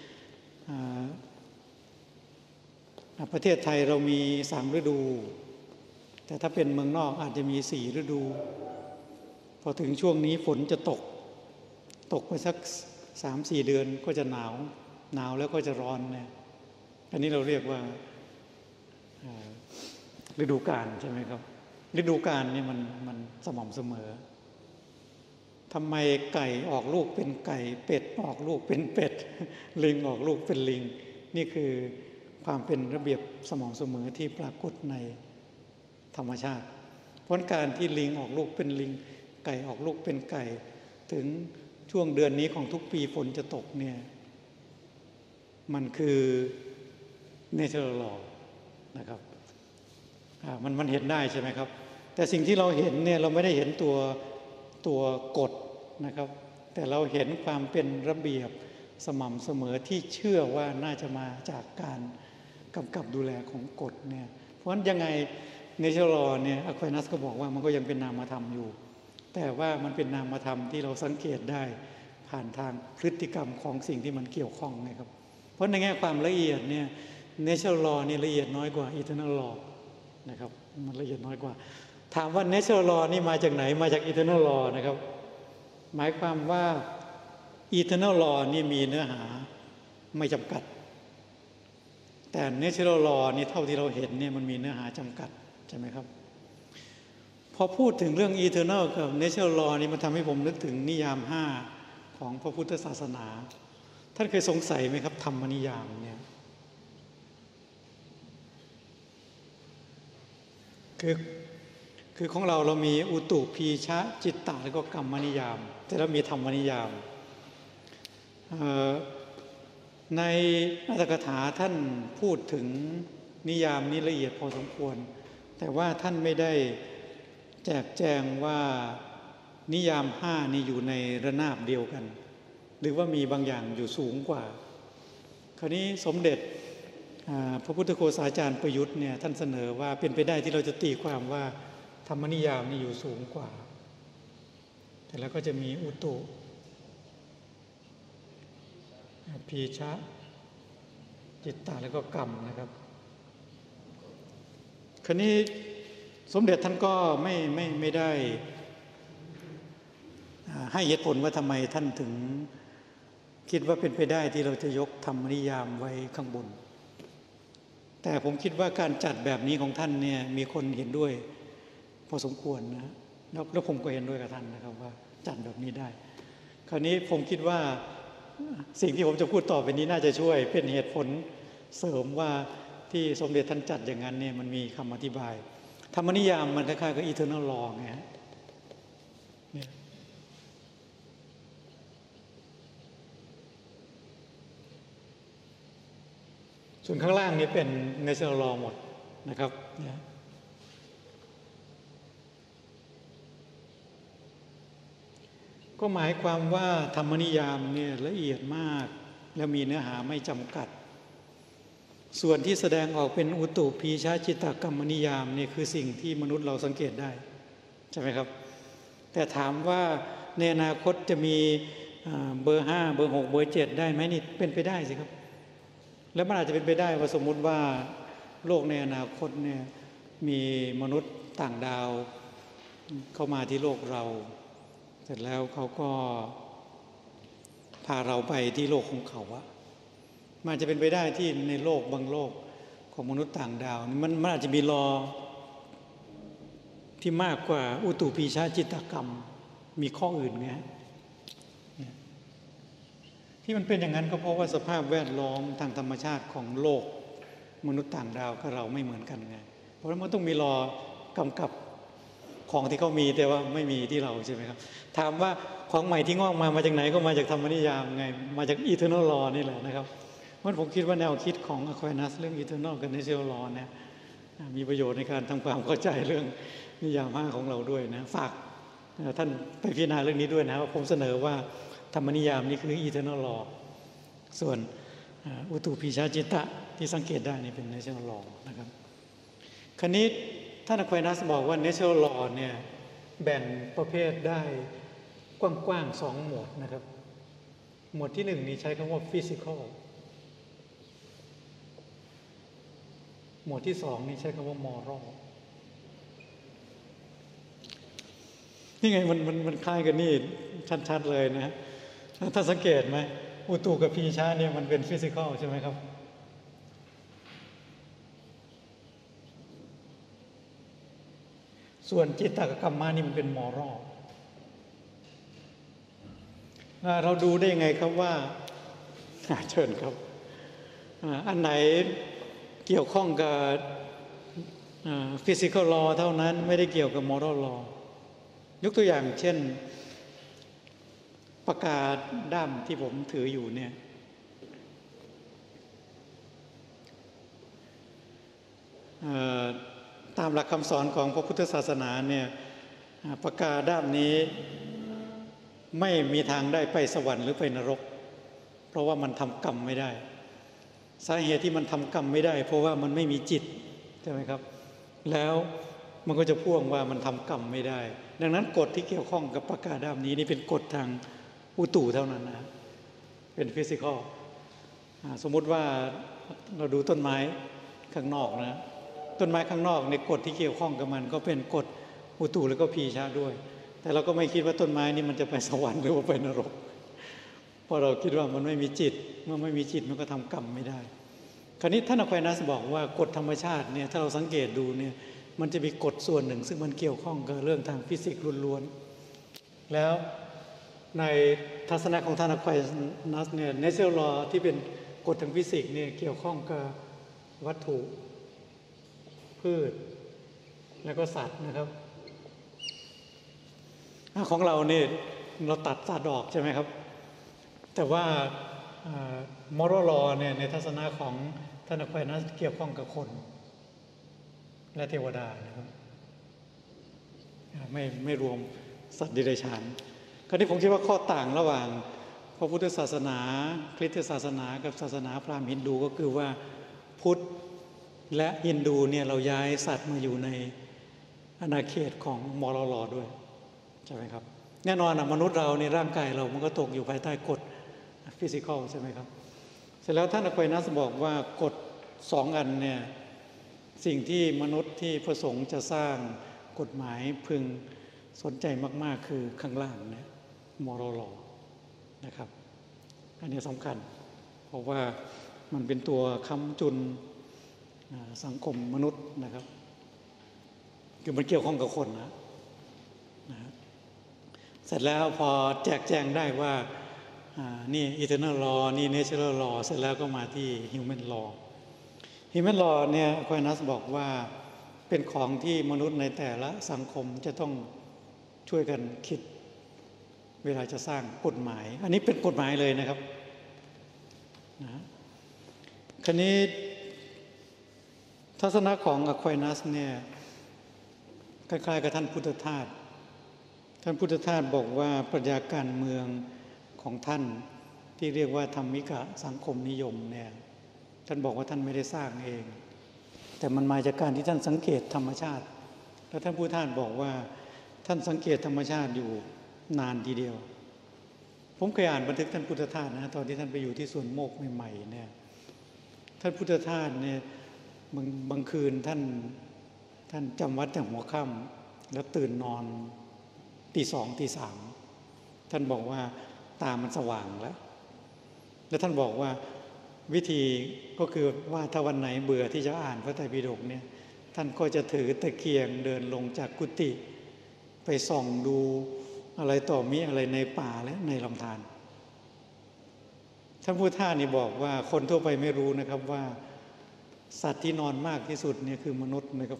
ประเทศไทยเรามี3ฤดูแต่ถ้าเป็นเมืองนอกอาจจะมี4ฤดูพอถึงช่วงนี้ฝนจะตกไปสัก 3-4 เดือนก็จะหนาวแล้วก็จะร้อนเนี่ยอันนี้เราเรียกว่าฤดูกาลใช่ไหมครับฤดูกาลนี่มันสม่ำเสมอทำไมไก่ออกลูกเป็นไก่เป็ดออกลูกเป็นเป็ดลิงออกลูกเป็นลิงนี่คือความเป็นระเบียบสม่ำเสมอที่ปรากฏในธรรมชาติเพราะการที่ลิงออกลูกเป็นลิงไก่ออกลูกเป็นไก่ถึงช่วงเดือนนี้ของทุกปีฝนจะตกเนี่ยมันคือ natural law นะครับมันเห็นได้ใช่ไหมครับแต่สิ่งที่เราเห็นเนี่ยเราไม่ได้เห็นตัวกฎนะครับแต่เราเห็นความเป็นระเบียบสม่ำเสมอที่เชื่อว่าน่าจะมาจากการกำกับดูแลของกฎเนี่ยเพราะฉะนั้นยังไงnatural law เนี่ยอควานัสก็บอกว่ามันก็ยังเป็นนามธรรมอยู่แต่ว่ามันเป็นนามธรรมที่เราสังเกตได้ผ่านทางพฤติกรรมของสิ่งที่มันเกี่ยวข้องนะครับเพราะในแง่ความละเอียดเนี่ย natural law นี่ละเอียดน้อยกว่า eternal law นะครับมันละเอียดน้อยกว่าถามว่า natural law นี่มาจากไหนมาจาก eternal law นะครับหมายความว่า eternal law นี่มีเนื้อหาไม่จำกัดแต่ natural law นี่เท่าที่เราเห็นเนี่ยมันมีเนื้อหาจำกัดใช่ไหมครับพอพูดถึงเรื่อง eternal กับ natural law นี่มันทำให้ผมนึกถึงนิยาม5ของพระพุทธศาสนาท่านเคยสงสัยไหมครับธรรมนิยามเนี่ยคือของเรามีอุตุพีชะจิตตะแล้วก็กรรมนิยามแต่เรามีธรรมนิยามในอัตถกถาท่านพูดถึงนิยามนี้ละเอียดพอสมควรแต่ว่าท่านไม่ได้แจกแจงว่านิยาม5นี่อยู่ในระนาบเดียวกันหรือว่ามีบางอย่างอยู่สูงกว่าคราวนี้สมเด็จพระพุทธโฆษาจารย์ประยุทธ์เนี่ยท่านเสนอว่าเป็นไปได้ที่เราจะตีความว่าธรรมนิยามนี่อยู่สูงกว่าแต่แล้วก็จะมีอุตุพีชะจิตตะแล้วก็กรรมนะครับคราวนี้สมเด็จท่านก็ไม่ได้ให้เหตุผลว่าทำไมท่านถึงคิดว่าเป็นไปได้ที่เราจะยกธรรมนิยามไว้ข้างบนแต่ผมคิดว่าการจัดแบบนี้ของท่านเนี่ยมีคนเห็นด้วยพอสมควรนะแล้วผมก็เห็นด้วยกับท่านนะครับว่าจัดแบบนี้ได้คราวนี้ผมคิดว่าสิ่งที่ผมจะพูดต่อไปนี้น่าจะช่วยเป็นเหตุผลเสริมว่าที่สมเด็จท่านจัดอย่างนั้นเนี่ยมันมีคำอธิบายธรรมนิยามมันคล้ายๆกับ eternal law ไงฮะเนี่ยส่วนข้างล่างนี้เป็น natural law หมดนะครับเนี่ยก็หมายความว่าธรรมนิยามเนี่ยละเอียดมากและมีเนื้อหาไม่จำกัดส่วนที่แสดงออกเป็นอุตุพีชาจิตตกรรมนิยามเนี่ยคือสิ่งที่มนุษย์เราสังเกตได้ใช่ไหมครับแต่ถามว่าในอนาคตจะมีเบอร์5เบอร์6เบอร์7ได้ไหมนี่เป็นไปได้สิครับแล้วมันอาจจะเป็นไปได้ว่าสมมุติว่าโลกในอนาคตเนี่ยมีมนุษย์ต่างดาวเข้ามาที่โลกเราเสร็จแล้วเขาก็พาเราไปที่โลกของเขาอะมันจะเป็นไปได้ที่ในโลกบางโลกของมนุษย์ต่างดาวมันอาจจะมีลอที่มากกว่าอุตุพีชาจิตกรรมมีข้ออื่นไงที่มันเป็นอย่างนั้นก็เพราะว่าสภาพแวดล้อมทางธรรมชาติของโลกมนุษย์ต่างดาวกับเราไม่เหมือนกันไงเพราะฉะนั้นมันต้องมีลอกำกับของที่เขามีแต่ว่าไม่มีที่เราใช่ไหมครับถามว่าของใหม่ที่งอกมาจากไหนก็มาจากธรรมนิยามไงมาจาก eternal law นี่แหละนะครับเพราะผมคิดว่าแนวคิดของอควานัสเรื่อง Eternal กับ Natural Law เนี่ยมีประโยชน์ในการทำความเข้าใจเรื่องนิยาม5ของเราด้วยนะฝากท่านไปพิจารณาเรื่องนี้ด้วยนะว่าผมเสนอว่าธรรมนิยามนี้คือ Eternal Law ส่วนอุตุปีชาจิตะที่สังเกตได้นี่เป็น Natural Law นะครับคราวนี้ท่านอควานัสบอกว่า Natural Law เนี่ยแบ่งประเภทได้กว้างๆ2หมวดนะครับหมวดที่1นี่ใช้คำว่า Physical หมวดที่2นี่ใช้คำว่า Moral นี่ไงมันคล้ายกันนี่ชัดๆเลยนะถ้าสังเกตไหมอุตุกับพีชาเนี่ยมันเป็น Physical ใช่ไหมครับส่วนจิตตกับกัมมานี่มันเป็น Moral เราดูได้ยังไงครับว่าเชิญครับอันไหนเกี่ยวข้องกับ physical law เท่านั้นไม่ได้เกี่ยวกับ moral law ยกตัวอย่างเช่นปากกาด้ามที่ผมถืออยู่เนี่ยตามหลักคำสอนของพระพุทธศาสนาเนี่ยปากกาด้ามนี้ไม่มีทางได้ไปสวรรค์หรือไปนรกเพราะว่ามันทำกรรมไม่ได้สาเหตุที่มันทำกรรมไม่ได้เพราะว่ามันไม่มีจิตใช่ไหมครับแล้วมันก็จะพ่วงว่ามันทำกรรมไม่ได้ดังนั้นกฎที่เกี่ยวข้องกับปากกาด้ามนี้นี่เป็นกฎทางอุตุเท่านั้นนะเป็นฟิสิกอลสมมุติว่าเราดูต้นไม้ข้างนอกนะต้นไม้ข้างนอกในกฎที่เกี่ยวข้องกับมันก็เป็นกฎอุตุแล้วก็พีชาด้วยแต่เราก็ไม่คิดว่าต้นไม้นี่มันจะไปสวรรค์หรือว่าไปนรกเพราะเราคิดว่ามันไม่มีจิตเมื่อไม่มีจิตมันก็ทำกรรมไม่ได้คราวนี้ท่านอควานัสบอกว่ากฎธรรมชาติเนี่ยถ้าเราสังเกตดูเนี่ยมันจะมีกฎส่วนหนึ่งซึ่งมันเกี่ยวข้องกับเรื่องทางฟิสิกส์ล้วนๆแล้วในทัศนะของท่านอควานัสเนี่ยเนเชอรัลลอว์ที่เป็นกฎทางฟิสิกส์เนี่ยเกี่ยวข้องกับวัตถุพืชแล้วก็สัตว์นะครับของเราเนี่ยเราตัดสัตว์ออกใช่ไหมครับแต่ว่ามอรัลลอว์เนี่ยในทัศนะของท่านอควานัสเกี่ยวข้องกับคนและเทวดานะครับไม่รวมสัตว์ดิเรกชันคราวนี้ผมคิดว่าข้อต่างระหว่างพระพุทธศาสนาคริสตศาสนากับศาสนาพราหมณ์ฮินดูก็คือว่าพุทธและฮินดูเนี่ยเราย้ายสัตว์มาอยู่ในอาณาเขตของมอรัลลอว์ด้วยใช่ไหมครับแน่นอนมนุษย์เราในร่างกายเรามันก็ตกอยู่ภายใต้กฎฟิสิกอลใช่ไหมครับเสร็จแล้วท่านอควานัสบอกว่ากฎ2อันเนี่ยสิ่งที่มนุษย์ที่ประสงค์จะสร้างกฎหมายพึงสนใจมากๆคือข้างล่างเนี่ยมอรัลลอว์นะครับอันนี้สำคัญเพราะว่ามันเป็นตัวค้ำจุนสังคมมนุษย์นะครับคือมันเกี่ยวข้องกับคนนะเสร็จแล้วพอแจกแจงได้ว่านี่ Eternal Law นี่ Natural Law เสร็จแล้วก็มาที่ Human Law Human Law เนี่ยอควานัสบอกว่าเป็นของที่มนุษย์ในแต่ละสังคมจะต้องช่วยกันคิดเวลาจะสร้างกฎหมายอันนี้เป็นกฎหมายเลยนะครับนะคราวนี้ทัศนะของอควานัสเนี่ยคล้ายๆกับท่านพุทธทาสบอกว่าปรัชญาการเมืองของท่านที่เรียกว่าธรรมิกะสังคมนิยมเนี่ยท่านบอกว่าท่านไม่ได้สร้างเองแต่มันมาจากการที่ท่านสังเกตธรรมชาติแล้วท่านพุทธทาสบอกว่าท่านสังเกตธรรมชาติอยู่นานทีเดียวผมเคยอ่านบันทึกท่านพุทธทาสนะตอนที่ท่านไปอยู่ที่สวนโมกใหม่ๆเนี่ยท่านพุทธทาสเนี่ยบางคืนท่านจำวัดแต่หัวค่ำแล้วตื่นนอนตี 2 ตี 3ท่านบอกว่าตามันสว่างแล้วท่านบอกว่าวิธีก็คือว่าถ้าวันไหนเบื่อที่จะอ่านพระไตรปิฎกเนี่ยท่านก็จะถือตะเกียงเดินลงจากกุฏิไปส่องดูอะไรต่อมีอะไรในป่าและในลำธารท่านพุทธทาสนี่บอกว่าคนทั่วไปไม่รู้นะครับว่าสัตว์ที่นอนมากที่สุดเนี่ยคือมนุษย์นะครับ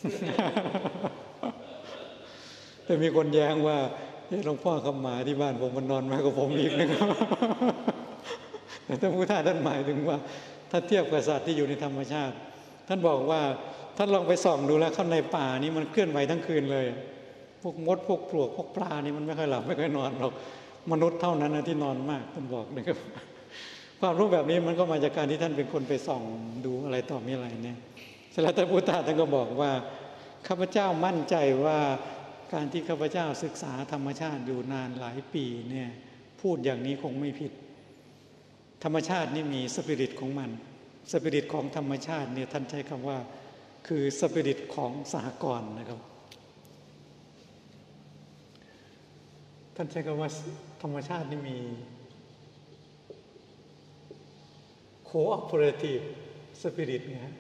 แต่มีคนแย้งว่าหลวงพ่อคำหมาที่บ้านผมมันนอนมากกว่าผมอีกนะครับแต่ท่านพุทธาท่านหมายถึงว่าถ้าเทียบกับสัตว์ที่อยู่ในธรรมชาติท่านบอกว่าท่านลองไปส่องดูแล้วข้างในป่านี้มันเคลื่อนไหวทั้งคืนเลยพวกมดพวกปลวกพวกปลานี่มันไม่ค่อยหลับไม่ค่อยนอนหรอกมนุษย์เท่านั้นนะที่นอนมากท่านบอกนะครับความรู้แบบนี้มันก็มาจากการที่ท่านเป็นคนไปส่องดูอะไรต่อมีอะไรเนี่ยเสร็จแล้วท่านพุทธาท่านก็บอกว่าข้าพเจ้ามั่นใจว่าการที่ข้าพเจ้าศึกษาธรรมชาติอยู่นานหลายปีเนี่ยพูดอย่างนี้คงไม่ผิดธรรมชาตินี่มีสปิริตของมันสปิริตของธรรมชาติเนี่ยท่านใช้คำว่าคือสปิริตของสหกรณ์นะครับท่านใช้คำว่าธรรมชาตินี่มี cooperative spirit ไงฮะ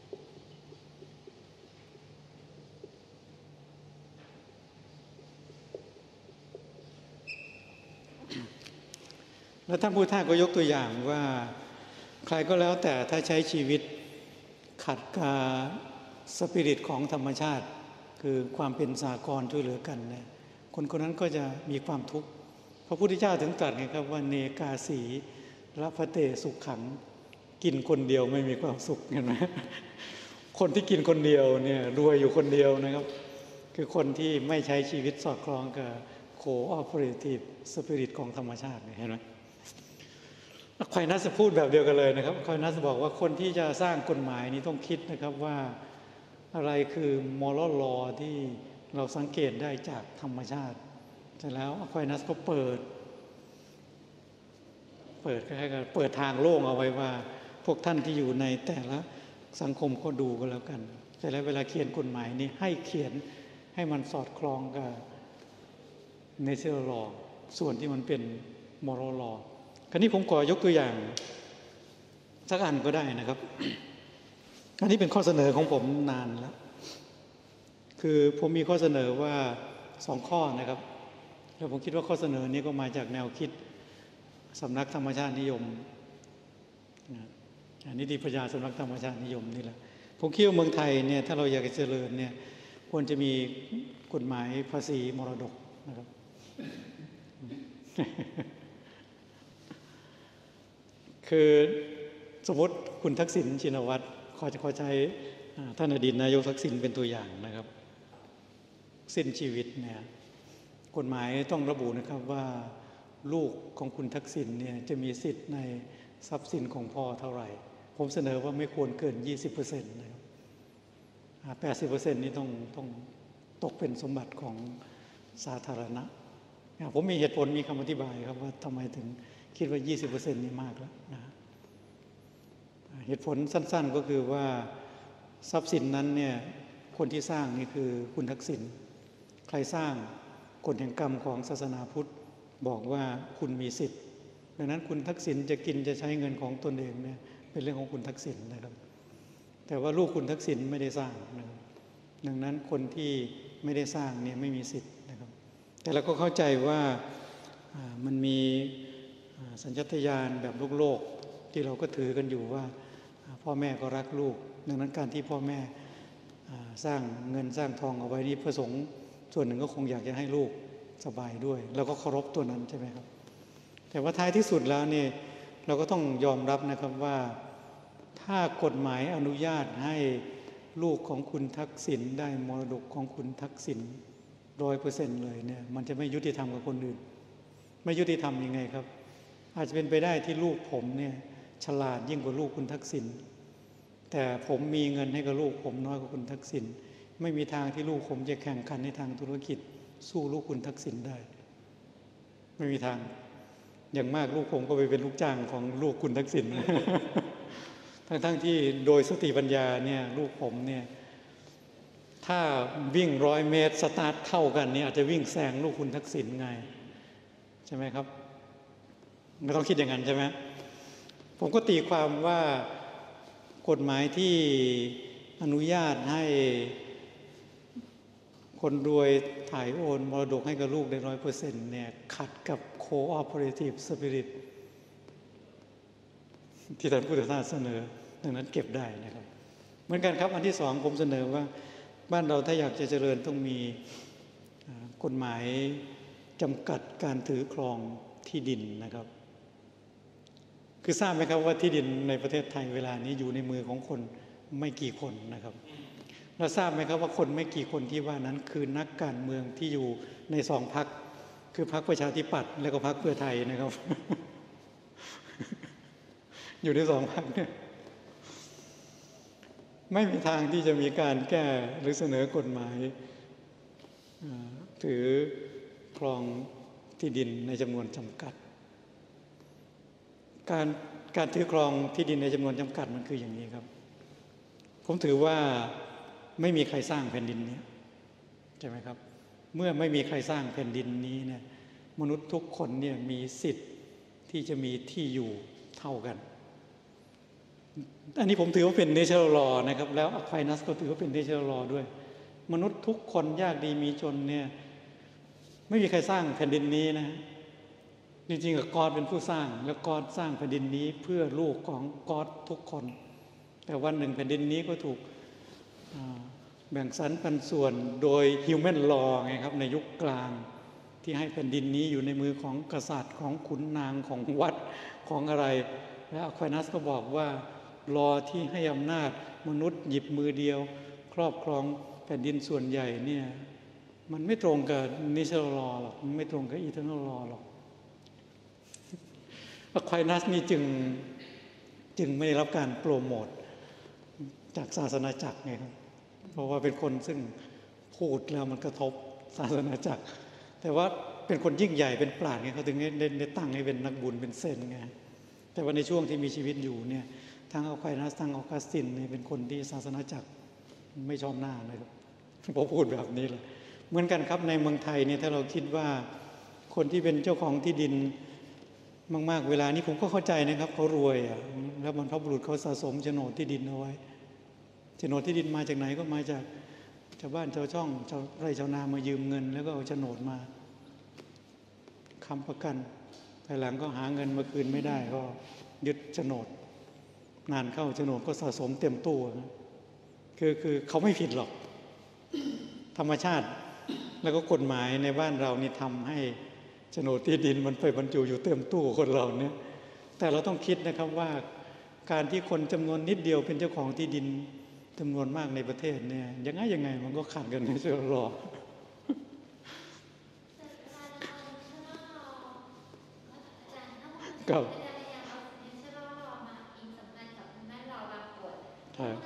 แล้วท่านพุทธะก็ยกตัวอย่างว่าใครก็แล้วแต่ถ้าใช้ชีวิตขัดกับสปิริตของธรรมชาติคือความเป็นสากลช่วยเหลือกันเนี่ยคนคนนั้นก็จะมีความทุกข์พระพุทธเจ้าถึงตรัสไงครับว่าเนกาสีรัพเตสุขขังกินคนเดียวไม่มีความสุขเห็นไหมคนที่กินคนเดียวเนี่ยรวยอยู่คนเดียวนะครับคือคนที่ไม่ใช้ชีวิตสอดคล้องกับโคออเปเรทีฟสปิริตของธรรมชาติเห็นไหมคอยนัสพูดแบบเดียวกันเลยนะครับคอยนัสบอกว่าคนที่จะสร้างกฎหมายนี้ต้องคิดนะครับว่าอะไรคือมอรัลลอที่เราสังเกตได้จากธรรมชาติเสร็จแล้วคอยนัสก็เปิดคล้ายๆกับเปิดทางโล่งเอาไว้ว่าพวกท่านที่อยู่ในแต่ละสังคมก็ดูกันแล้วกันเสร็จแล้วเวลาเขียนกฎหมายนี้ให้เขียนให้มันสอดคล้องกับเนเชอรัลลอส่วนที่มันเป็นมอรัลลอคราวนี้ผมขอยกตัวอย่างสักอันก็ได้นะครับ อันนี้เป็นข้อเสนอของผมนานแล้วคือผมมีข้อเสนอว่า2 ข้อนะครับแล้วผมคิดว่าข้อเสนอนี้ก็มาจากแนวคิดสำนักธรรมชาตินิยมนิติปัญญาสำนักธรรมชาตินิยมนี่แหละผมคิดว่าเมืองไทยเนี่ยถ้าเราอยากจะเจริญเนี่ยควรจะมีกฎหมายภาษีมรดกนะครับ คือสมมติคุณทักษิณชินวัตรขอใช้ท่านอดีตนายกทักษิณเป็นตัวอย่างนะครับสิ้นชีวิตเนี่ยกฎหมายต้องระบุนะครับว่าลูกของคุณทักษิณเนี่ยจะมีสิทธิ์ในทรัพย์สินของพ่อเท่าไหร่ผมเสนอว่าไม่ควรเกิน 20% นะครับ 80% นี้ต้องตกเป็นสมบัติของสาธารณะผมมีเหตุผลมีคำอธิบายครับว่าทำไมถึงคิดว่า 20% นี่มากแล้วนะเหตุผลสั้นๆก็คือว่าทรัพย์สินนั้นเนี่ยคนที่สร้างนี่คือคุณทักษิณใครสร้างกฎแห่งกรรมของศาสนาพุทธบอกว่าคุณมีสิทธิ์ดังนั้นคุณทักษิณจะกินจะใช้เงินของตนเองเนี่ยเป็นเรื่องของคุณทักษิณนะครับแต่ว่าลูกคุณทักษิณไม่ได้สร้างนะครับดังนั้นคนที่ไม่ได้สร้างเนี่ยไม่มีสิทธิ์นะครับแต่เราก็เข้าใจว่ามันมีสัญชาตญาณแบบโลกที่เราก็ถือกันอยู่ว่าพ่อแม่ก็รักลูกดังนั้นการที่พ่อแม่สร้างเงินสร้างทองเอาไว้นี่ประสงค์ส่วนหนึ่งก็คงอยากจะให้ลูกสบายด้วยแล้วก็เคารพตัวนั้นใช่ไหมครับแต่ว่าท้ายที่สุดแล้วเนี่ยเราก็ต้องยอมรับนะครับว่าถ้ากฎหมายอนุญาตให้ลูกของคุณทักษิณได้มรดกของคุณทักษิณ 100% เลยเนี่ยมันจะไม่ยุติธรรมกับคนอื่นไม่ยุติธรรมยังไงครับอาจจะเป็นไปได้ที่ลูกผมเนี่ยฉลาดยิ่งกว่าลูกคุณทักษิณแต่ผมมีเงินให้กับลูกผมน้อยกว่าคุณทักษิณไม่มีทางที่ลูกผมจะแข่งขันในทางธุรกิจสู้ลูกคุณทักษิณได้ไม่มีทางอย่างมากลูกผมก็ไปเป็นลูกจ้างของลูกคุณทักษิณ ทั้งที่โดยสติปัญญาเนี่ยลูกผมเนี่ยถ้าวิ่ง100 เมตรสตาร์ทเท่ากันเนี่ยอาจจะวิ่งแซงลูกคุณทักษิณไงใช่ไหมครับไม่ต้องคิดอย่างนั้นใช่ไหมผมก็ตีความว่ากฎหมายที่อนุญาตให้คนรวยถ่ายโอนมรดกให้กับลูกได้ 100% เนี่ยขัดกับ cooperative spirit ที่ท่านพุทธทาสเสนอดังนั้นเก็บได้นะครับเหมือนกันครับอันที่สองผมเสนอว่าบ้านเราถ้าอยากจะเจริญต้องมีกฎหมายจำกัดการถือครองที่ดินนะครับคือทราบไหมครับว่าที่ดินในประเทศไทยเวลานี้อยู่ในมือของคนไม่กี่คนนะครับเราทราบไหมครับว่าคนไม่กี่คนที่ว่านั้นคือนักการเมืองที่อยู่ในสองพรรคคือพรรคประชาธิปัตย์และก็พรรคเพื่อไทยนะครับ อยู่ในสองพรรคเนี่ยไม่มีทางที่จะมีการแก้หรือเสนอกฎหมายถือครองที่ดินในจำนวนจำกัดการถือครองที่ดินในจำนวนจำกัดมันคืออย่างนี้ครับผมถือว่าไม่มีใครสร้างแผ่นดินนี้ใช่ไหมครับเมื่อไม่มีใครสร้างแผ่นดินนี้เนี่ยมนุษย์ทุกคนเนี่ยมีสิทธิ์ที่จะมีที่อยู่เท่ากันอันนี้ผมถือว่าเป็น natural law นะครับแล้วอควายนัสก็ถือว่าเป็น natural law ด้วยมนุษย์ทุกคนยากดีมีจนเนี่ยไม่มีใครสร้างแผ่นดินนี้นะจริงๆกอดเป็นผู้สร้างแล้วกอดสร้างแผ่นดินนี้เพื่อลูกของกอดทุกคนแต่วันหนึ่งแผ่นดินนี้ก็ถูกแบ่งสรรปันส่วนโดย human law ไงครับในยุคกลางที่ให้แผ่นดินนี้อยู่ในมือของกษัตริย์ของขุนนางของวัดของอะไรและอควายนัสก็บอกว่าลอที่ให้อำนาจมนุษย์หยิบมือเดียวครอบครองแผ่นดินส่วนใหญ่เนี่ยมันไม่ตรงกับ natural law หรอกมันไม่ตรงกับ eternal law หรอกอควายนัสนี่จึงไม่ได้รับการโปรโมทจากศาสนาจักรไงครับเพราะว่าเป็นคนซึ่งพูดแล้วมันกระทบศาสนาจักรแต่ว่าเป็นคนยิ่งใหญ่เป็นปราชญ์ไงเขาถึงได้ตั้งให้เป็นนักบุญเป็นเซนไงแต่ว่าในช่วงที่มีชีวิตอยู่เนี่ยทั้งอควายนัสทั้งออกัสตินเนี่ยเป็นคนที่ศาสนาจักรไม่ชอบหน้าเลยครับพอพูดแบบนี้เลยเหมือนกันครับในเมืองไทยเนี่ยถ้าเราคิดว่าคนที่เป็นเจ้าของที่ดินมากๆเวลานี้ผมก็เข้าใจนะครับเขารวยแล้วบรรพบุรุษเขาสะสมโฉนดที่ดินเอาไว้โฉนดที่ดินมาจากไหนก็มาจากชาวบ้านชาวช่องชาวไร่ชาวนามายืมเงินแล้วก็เอาโฉนดมาค้ำประกันภายหลังก็หาเงินมาคืนไม่ได้ก็ยึดโฉนดนานเข้าโฉนดก็สะสมเต็มตู้นะคือเขาไม่ผิดหรอกธรรมชาติแล้วก็กฎหมายในบ้านเรานี่ทำให้โฉนดที่ดินมันไปบรรจุอยู่เต็มตู้คนเราเนี่ยแต่เราต้องคิดนะครับว่าการที่คนจำนวนนิดเดียวเป็นเจ้าของที่ดินจำนวนมากในประเทศเนี่ยยังไงมันก็ขัดกันในเชิงหลอกกับใช่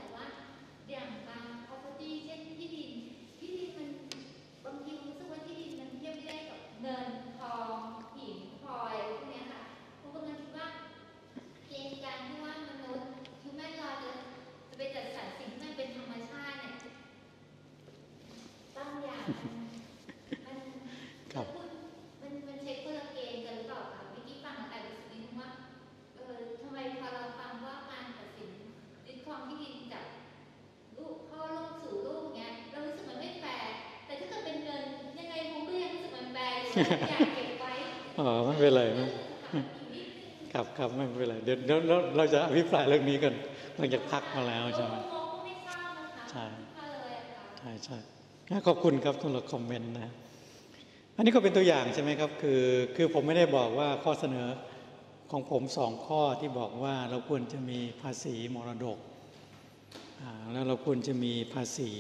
ไม่เป็นไรครับไม่เป็นไรเดี๋ยวเราจะอภิปรายเรื่องนี้กันหลังจากพักมาแล้วใช่ไหมใช่ขอบคุณครับสำหรับคอมเมนต์นะอันนี้ก็เป็นตัวอย่างใช่ไหมครับคือผมไม่ได้บอกว่าข้อเสนอของผม2ข้อที่บอกว่าเราควรจะมีภาษีมรดกแล้วเราควรจะมีภาษี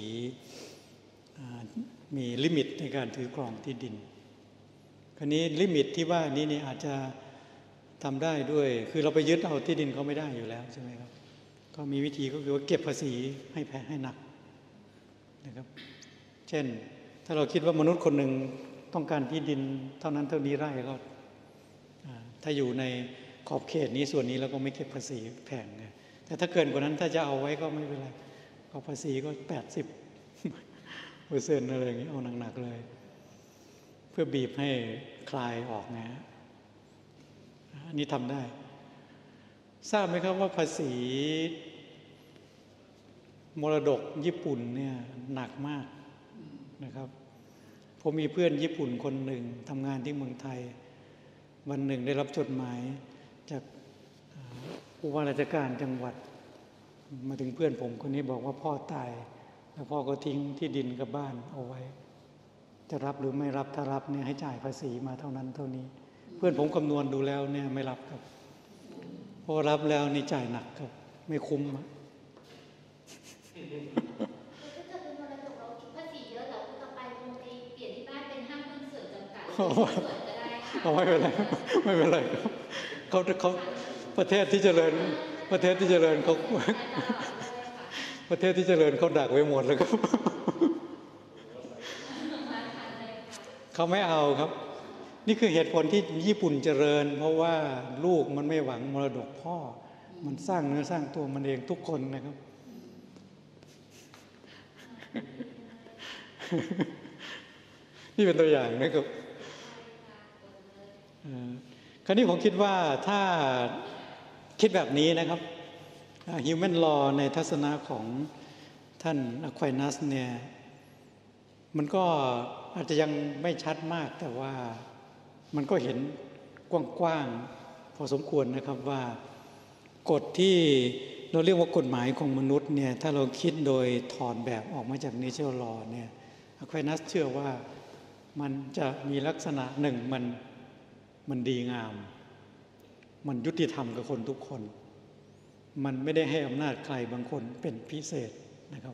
มีลิมิตในการถือครองที่ดินคราวนี้ลิมิตที่ว่านี้อาจจะทำได้ด้วยคือเราไปยึดเอาที่ดินเขาไม่ได้อยู่แล้วใช่ไหมครับก็มีวิธีก็คือว่าเก็บภาษีให้หนักนะครับเช่นถ้าเราคิดว่ามนุษย์คนหนึ่งต้องการที่ดินเท่านั้นเท่านี้ไร่ก็ถ้าอยู่ในขอบเขตนี้ส่วนนี้เราก็ไม่เก็บภาษีแพงไงแต่ถ้าเกินกว่านั้นถ้าจะเอาไว้ก็ไม่เป็นไรก็ภาษีก็80%อะไรอย่างนี้เอาหนักๆเลยเพื่อบีบให้คลายออกนะอันนี้ทำได้ทราบไหมครับว่าภาษีมรดกญี่ปุ่นเนี่ยหนักมากนะครับผมมีเพื่อนญี่ปุ่นคนหนึ่งทำงานที่เมืองไทยวันหนึ่งได้รับจดหมายจากผู้ว่าราชการจังหวัดมาถึงเพื่อนผมคนนี้บอกว่าพ่อตายแล้วพ่อก็ทิ้งที่ดินกับบ้านเอาไว้จะรับหรือไม่รับถ้ารับเนี่ยให้จ่ายภาษีมาเท่านั้นเท่านี้เพื่อนผมคำนวณดูแล้วเนี่ยไม่รับครับราะรับแล้วนี่จ่ายหนักครับไม่คุ้มอะถ้าเกิดเป็นมรดกเราคิดภาษีเยอะเราต่อไปคงไปเปลี่ยนที่บ้านเป็นห้างหุ้นส่วนจำกัดส่วนก็ได้ค่ะไม่เป็นไรไม่เป็นไรเขาประเทศที่เจริญประเทศที่เจริญเขาประเทศที่เจริญเขาดักไว้หมดแล้วครับเขาไม่เอาครับนี่คือเหตุผลที่ญี่ปุ่นเจริญเพราะว่าลูกมันไม่หวังมรดกพ่อมันสร้างเนื้อสร้างตัวมันเองทุกคนนะครับนี่เป็นตัวอย่างนะครับคราวนี้ผมคิดว่าถ้าคิดแบบนี้นะครับ Human Law ในทัศนะของท่านอควายนัสเนี่ยมันก็อาจจะยังไม่ชัดมากแต่ว่ามันก็เห็นกว้างๆพอสมควรนะครับว่ากฎที่เราเรียกว่ากฎหมายของมนุษย์เนี่ยถ้าเราคิดโดยถอนแบบออกมาจาก Natural Law เนี่ยอควายนัสเชื่อว่ามันจะมีลักษณะหนึ่งมันดีงามมันยุติธรรมกับคนทุกคนมันไม่ได้ให้อำนาจใครบางคนเป็นพิเศษนะครับ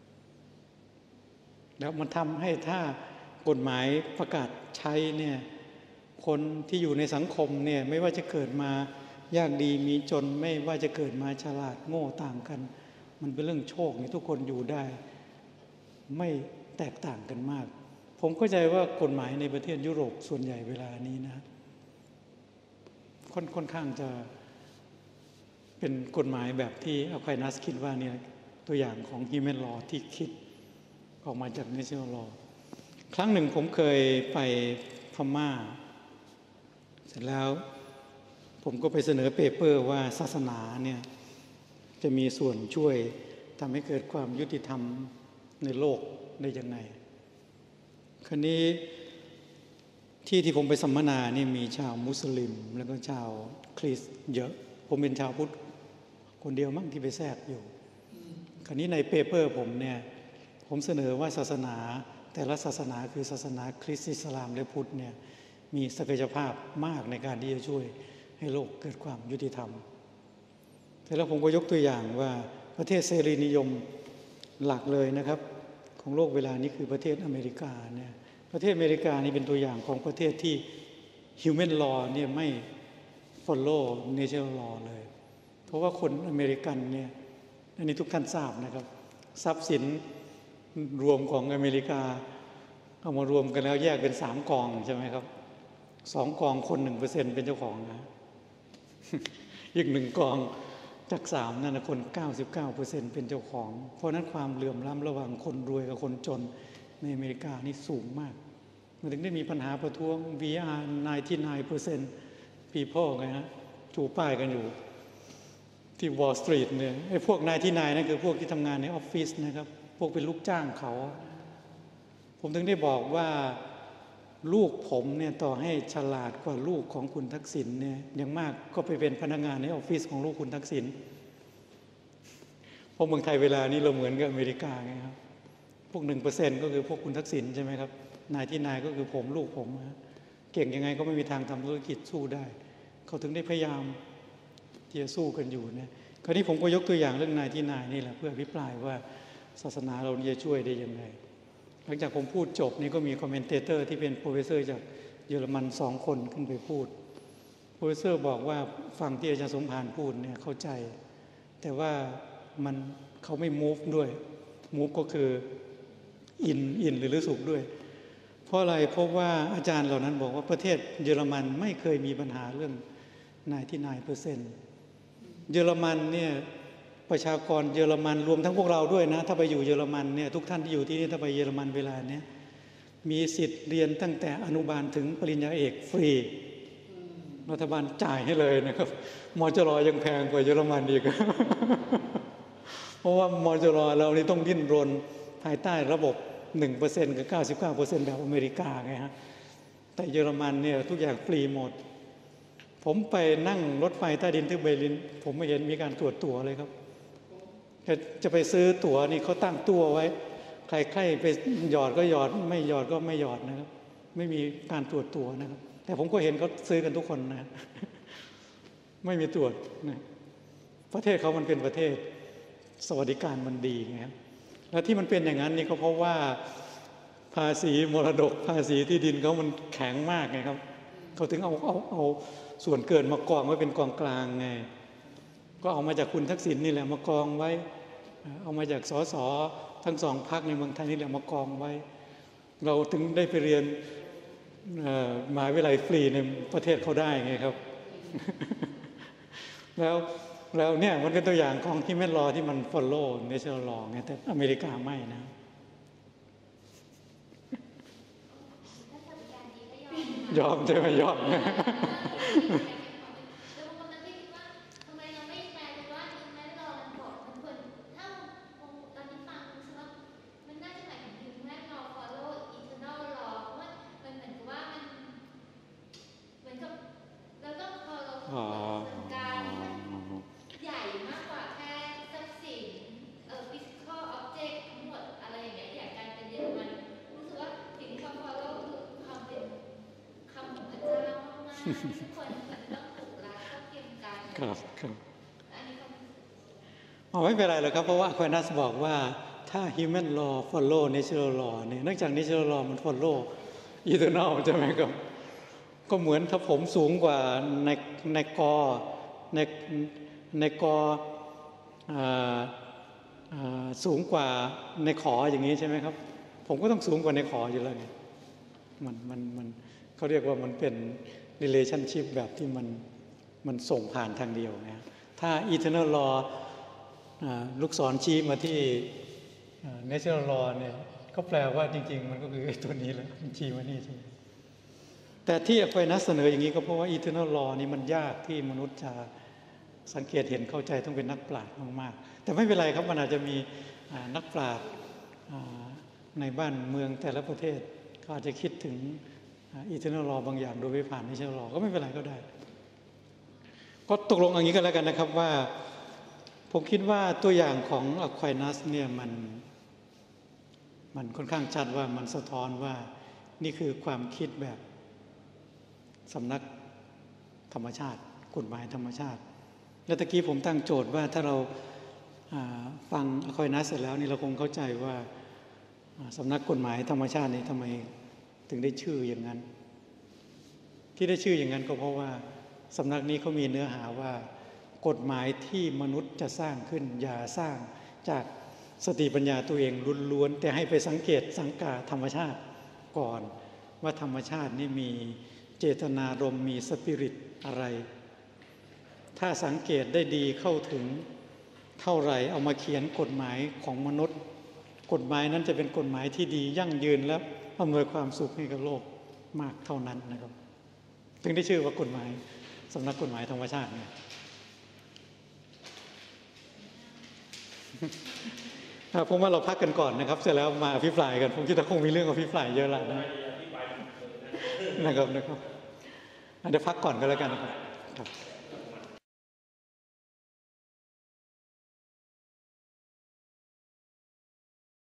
แล้วมันทำให้ถ้ากฎหมายประกาศใช้เนี่ยคนที่อยู่ในสังคมเนี่ยไม่ว่าจะเกิดมายากดีมีจนไม่ว่าจะเกิดมาฉลาดโง่ต่างกันมันเป็นเรื่องโชคนี่ทุกคนอยู่ได้ไม่แตกต่างกันมากผมเข้าใจว่ากฎหมายในประเทศยุโรปส่วนใหญ่เวลานี้นะค่อนข้างจะเป็นกฎหมายแบบที่อควายนัสคิดว่าเนี่ยตัวอย่างของ Human Law ที่คิดออกมาจาก Natural Law ครั้งหนึ่งผมเคยไปพม่าเสร็จแล้วผมก็ไปเสนอเปเปอร์ว่าศาสนาเนี่ยจะมีส่วนช่วยทำให้เกิดความยุติธรรมในโลกได้ยังไงคราวนี้ที่ผมไปสัมมนานี่มีชาวมุสลิมแล้วก็ชาวคริสต์เยอะผมเป็นชาวพุทธคนเดียวมั่งที่ไปแทรกอยู่คราวนี้ในเปเปอร์ผมเนี่ยผมเสนอว่าศาสนาแต่ละศาสนาคือศาสนาคริสต์อิสลามและพุทธเนี่ยมีศักยภาพมากในการที่จะช่วยให้โลกเกิดความยุติธรรมแต่แล้วผมก็ยกตัวอย่างว่าประเทศเสรีนิยมหลักเลยนะครับของโลกเวลานี้คือประเทศอเมริกาเนี่ยประเทศอเมริกานี่เป็นตัวอย่างของประเทศที่ Human Law เนี่ยไม่ follow Natural Law เลยเพราะว่าคนอเมริกันเนี่ยอันนี้ทุกท่านทราบนะครับทรัพย์สินรวมของอเมริกาเอามารวมกันแล้วแยกเป็น3 กองใช่ไหมครับ2 กองคน 1% เป็นเจ้าของนะอีก1 กองจาก3นั่นนะคน 99% เป็นเจ้าของเพราะนั้นความเหลื่อมล้ำระหว่างคนรวยกับคนจนในอเมริกานี่สูงมากมันถึงได้มีปัญหาประท้วง VR 99% people ไงฮะจูป้ายกันอยู่ที่ Wall Street เนี่ยไอ้พวก99นั่นคือพวกที่ทำงานในออฟฟิศนะครับพวกเป็นลูกจ้างเขาผมถึงได้บอกว่าลูกผมเนี่ยต่อให้ฉลาดกว่าลูกของคุณทักษิณเนี่ยอย่างมากก็ไปเป็นพนักงานในออฟฟิศของลูกคุณทักษิณเพราะเมืองไทยเวลานี้เราเหมือนกับอเมริกาไงครับพวก 1% ก็คือพวกคุณทักษิณใช่ไหมครับนายก็คือผมลูกผมเก่งยังไงก็ไม่มีทางทำธุรกิจสู้ได้เขาถึงได้พยายามที่จะสู้กันอยู่เนี่ยคราวนี้ผมก็ยกตัวอย่างเรื่องนายนี่แหละเพื่ออภิปรายว่าศาสนาเราจะช่วยได้ยังไงหลังจากผมพูดจบนี่ก็มีคอมเมนเตเตอร์ที่เป็นโปรเฟสเซอร์จากเยอรมัน2 คนขึ้นไปพูดโปรเฟสเซอร์บอกว่าฟังที่อาจารย์สมภารพูดเนี่ยเข้าใจแต่ว่าเขาไม่ move ด้วย move ก็คืออินหรือรู้สึกด้วยเพราะอะไรเพราะว่าอาจารย์เหล่านั้นบอกว่าประเทศเยอรมันไม่เคยมีปัญหาเรื่อง99%เยอรมันเนี่ยประชากรเยอรมันรวมทั้งพวกเราด้วยนะถ้าไปอยู่เยอรมันเนี่ยทุกท่านที่อยู่ที่นี่ถ้าไปเยอรมันเวลาเนี้ยมีสิทธิ์เรียนตั้งแต่อนุบาลถึงปริญญาเอกฟรีรัฐบาลจ่ายให้เลยนะครับมจร.ยังแพงกว่าเยอรมันอีก เพราะว่ามจร.เรานี่ต้องดิ้นรนภายใต้ระบบ 1% กับ 99% แบบอเมริกาไงฮะแต่เยอรมันเนี่ยทุกอย่างฟรีหมดผมไปนั่งรถไฟใต้ดินที่เบอร์ลินผมไม่เห็นมีการตรวจตั๋วเลยครับจะไปซื้อตั๋วนี่เขาตั้งตั๋วไว้ใครๆไปหยอดก็หยอดไม่หยอดก็ไม่หยอดนะครับไม่มีการตรวจตั๋วนะครับแต่ผมก็เห็นเขาซื้อกันทุกคนนะไม่มีตรวจนะประเทศเขามันเป็นประเทศสวัสดิการมันดีไงครับแล้วที่มันเป็นอย่างนั้นนี่ก็เพราะว่าภาษีมรดกภาษีที่ดินเขามันแข็งมากไงครับเขาถึงเอาส่วนเกินมากองไว้เป็นกองกลางไงก็เอามาจากคุณทักษิณนี่แหละมากองไว้เอามาจากสสทั้งสองพรรคในเมืองไทยนี่แหละมากองไว้เราถึงได้ไปเรียนมหาวิทยาลัยฟรีในประเทศเขาได้ไงครับ แล้วเนี่ยมันเป็นตัวอย่างของที่แม่นรอที่มัน follow natural law ไงแต่อเมริกาไม่นะถ้าจัดการดีก็ยอมใช่ไหมยอมแล้วบางคนนั้นที่คิดว่าทำไมเราไม่แปลเป็นว่าแม้รอมันบอกมันควรถ้าตอนนี้ฟังรู้สึกว่ามันน่าจะหมายถึงแม้รอ follow eternal law เพราะว่ามันเหมือนกับว่ามันเหมือนกับแล้วก็พอเราส่วนกลางใหญ่มากกว่าแค่ทรัพย์สินphysical object ทั้งหมดอะไรอย่างเงี้ยอย่างการเป็นเยอรมันรู้สึกว่าสิ่งที่เขา follow คือความเป็นคำของพระเจ้ามากๆทุกคนมันต้องถูกรักต้องเทียมกันครับอันนี้ไม่เป็นไรหรอกครับเพราะว่าควานัสบอกว่าถ้า human law follow natural law เนี่ยเนื่องจาก natural law มัน follow eternal ใช่ไหมครับก็เหมือนถ้าผมสูงกว่าในกอในกอสูงกว่าในขออย่างนี้ใช่ไหมครับผมก็ต้องสูงกว่าในขออยู่แล้วไงมันเขาเรียกว่ามันเป็น relationship แบบที่มันส่งผ่านทางเดียวนะถ้า eternal law ลูกศรชี้มาที่ natural law เนี่ยก็แปลว่าจริงๆมันก็คือตัวนี้แหละชี้มานี่ใช่ไหมแต่ที่อควานัสเสนออย่างนี้ก็เพราะว่า eternal law นี่มันยากที่มนุษย์จะสังเกตเห็นเข้าใจต้องเป็นนักปราชญ์มากๆแต่ไม่เป็นไรครับมันอาจจะมีนักปราชญ์ในบ้านเมืองแต่ละประเทศก็อาจจะคิดถึงeternal law บางอย่างโดยไม่ผ่าน natural law ก็ไม่เป็นไรก็ได้ก็ตกลงอย่างนี้กันแล้วกันนะครับว่าผมคิดว่าตัวอย่างของอควานัสเนี่ยมันค่อนข้างชัดว่ามันสะท้อนว่านี่คือความคิดแบบสำนักธรรมชาติกฎหมายธรรมชาติแล้วตะกี้ผมตั้งโจทย์ว่าถ้าเราฟังอควานัสเสร็จแล้วนี่เราคงเข้าใจว่าสำนักกฎหมายธรรมชาตินี่ทำไมถึงได้ชื่ออย่างนั้นที่ได้ชื่ออย่างนั้นก็เพราะว่าสำนักนี้เขามีเนื้อหาว่ากฎหมายที่มนุษย์จะสร้างขึ้นอย่าสร้างจากสติปัญญาตัวเองล้วนๆแต่ให้ไปสังเกตสังกาธรรมชาติก่อนว่าธรรมชาตินี่มีเจตนารมณ์มีสปิริตอะไรถ้าสังเกตได้ดีเข้าถึงเท่าไหร่เอามาเขียนกฎหมายของมนุษย์กฎหมายนั้นจะเป็นกฎหมายที่ดียั่งยืนและอำนวยความสุขให้กับโลกมากเท่านั้นนะครับถึงได้ชื่อว่ากฎหมายสำนักกฎหมายธรรมชาติไงผมว่าเราพักกันก่อนนะครับเสร็จแล้วมาอภิปรายกันผมคิดว่าคงมีเรื่องอภิปรายเยอะแล้วนะครับเดี๋ยวพักก่อนก็แล้วกันนะครับ